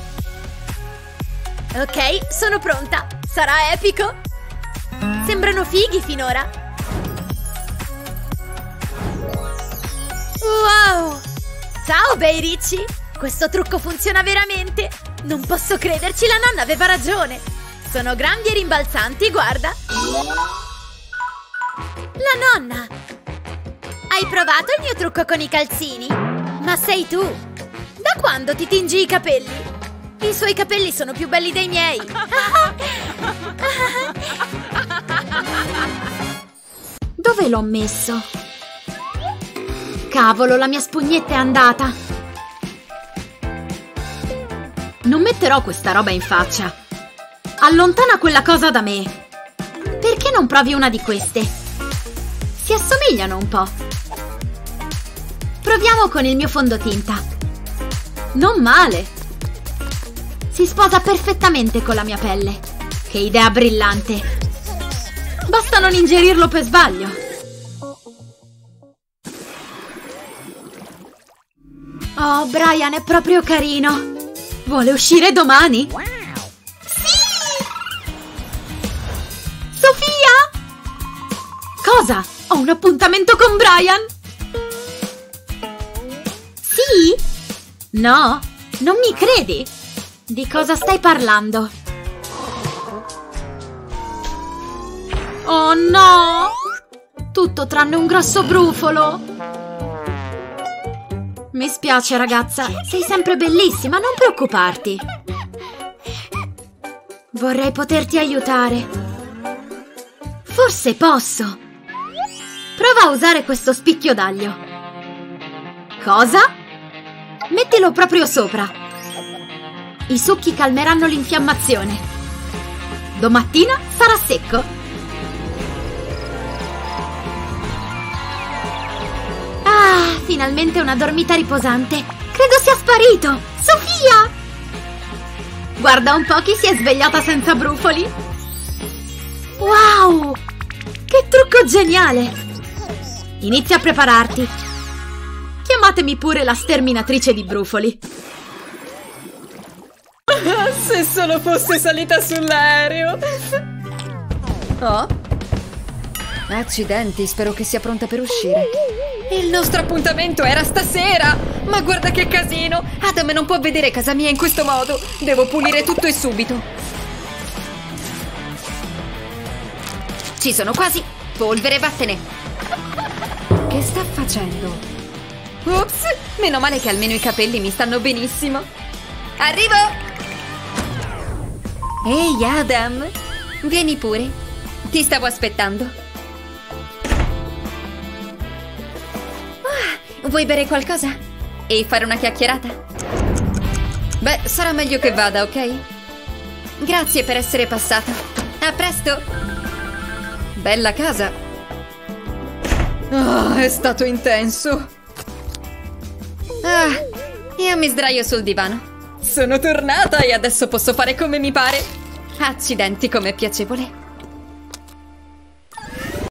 Ok, sono pronta. Sarà epico. Sembrano fighi finora. Wow! Ciao, bei ricci. Questo trucco funziona veramente. Non posso crederci, la nonna aveva ragione. Sono grandi e rimbalzanti, guarda. La nonna. Hai provato il mio trucco con i calzini? Ma sei tu. Da quando ti tingi i capelli? I suoi capelli sono più belli dei miei. Dove l'ho messo? Cavolo, la mia spugnetta è andata. Non metterò questa roba in faccia. Allontana quella cosa da me. Perché non provi una di queste? Si assomigliano un po'. Proviamo con il mio fondotinta. Non male. Si sposa perfettamente con la mia pelle. Che idea brillante. Basta non ingerirlo per sbaglio. Oh, Brian è proprio carino. Vuole uscire domani? Sì! Sofia! Cosa? Ho un appuntamento con Brian? Sì? No? Non mi credi? Di cosa stai parlando? Oh no! Tutto tranne un grosso brufolo! Mi spiace, ragazza, sei sempre bellissima, non preoccuparti. Vorrei poterti aiutare. Forse posso. Prova a usare questo spicchio d'aglio. Cosa? Mettilo proprio sopra. I succhi calmeranno l'infiammazione. Domattina sarà secco. Ah, finalmente una dormita riposante. Credo sia sparito. Sofia! Guarda un po' chi si è svegliata senza brufoli. Wow! Che trucco geniale! Inizia a prepararti. Chiamatemi pure la sterminatrice di brufoli. Se solo fosse salita sull'aereo. Oh? Accidenti, spero che sia pronta per uscire. Il nostro appuntamento era stasera! Ma guarda che casino! Adam non può vedere casa mia in questo modo! Devo pulire tutto e subito! Ci sono quasi! Polvere, vattene! Che sta facendo? Ops! Meno male che almeno i capelli mi stanno benissimo! Arrivo! Ehi, Adam! Vieni pure! Ti stavo aspettando! Vuoi bere qualcosa? E fare una chiacchierata? Beh, sarà meglio che vada, ok? Grazie per essere passato. A presto! Bella casa! Oh, è stato intenso! Ah, io mi sdraio sul divano. Sono tornata e adesso posso fare come mi pare! Accidenti, com'è piacevole!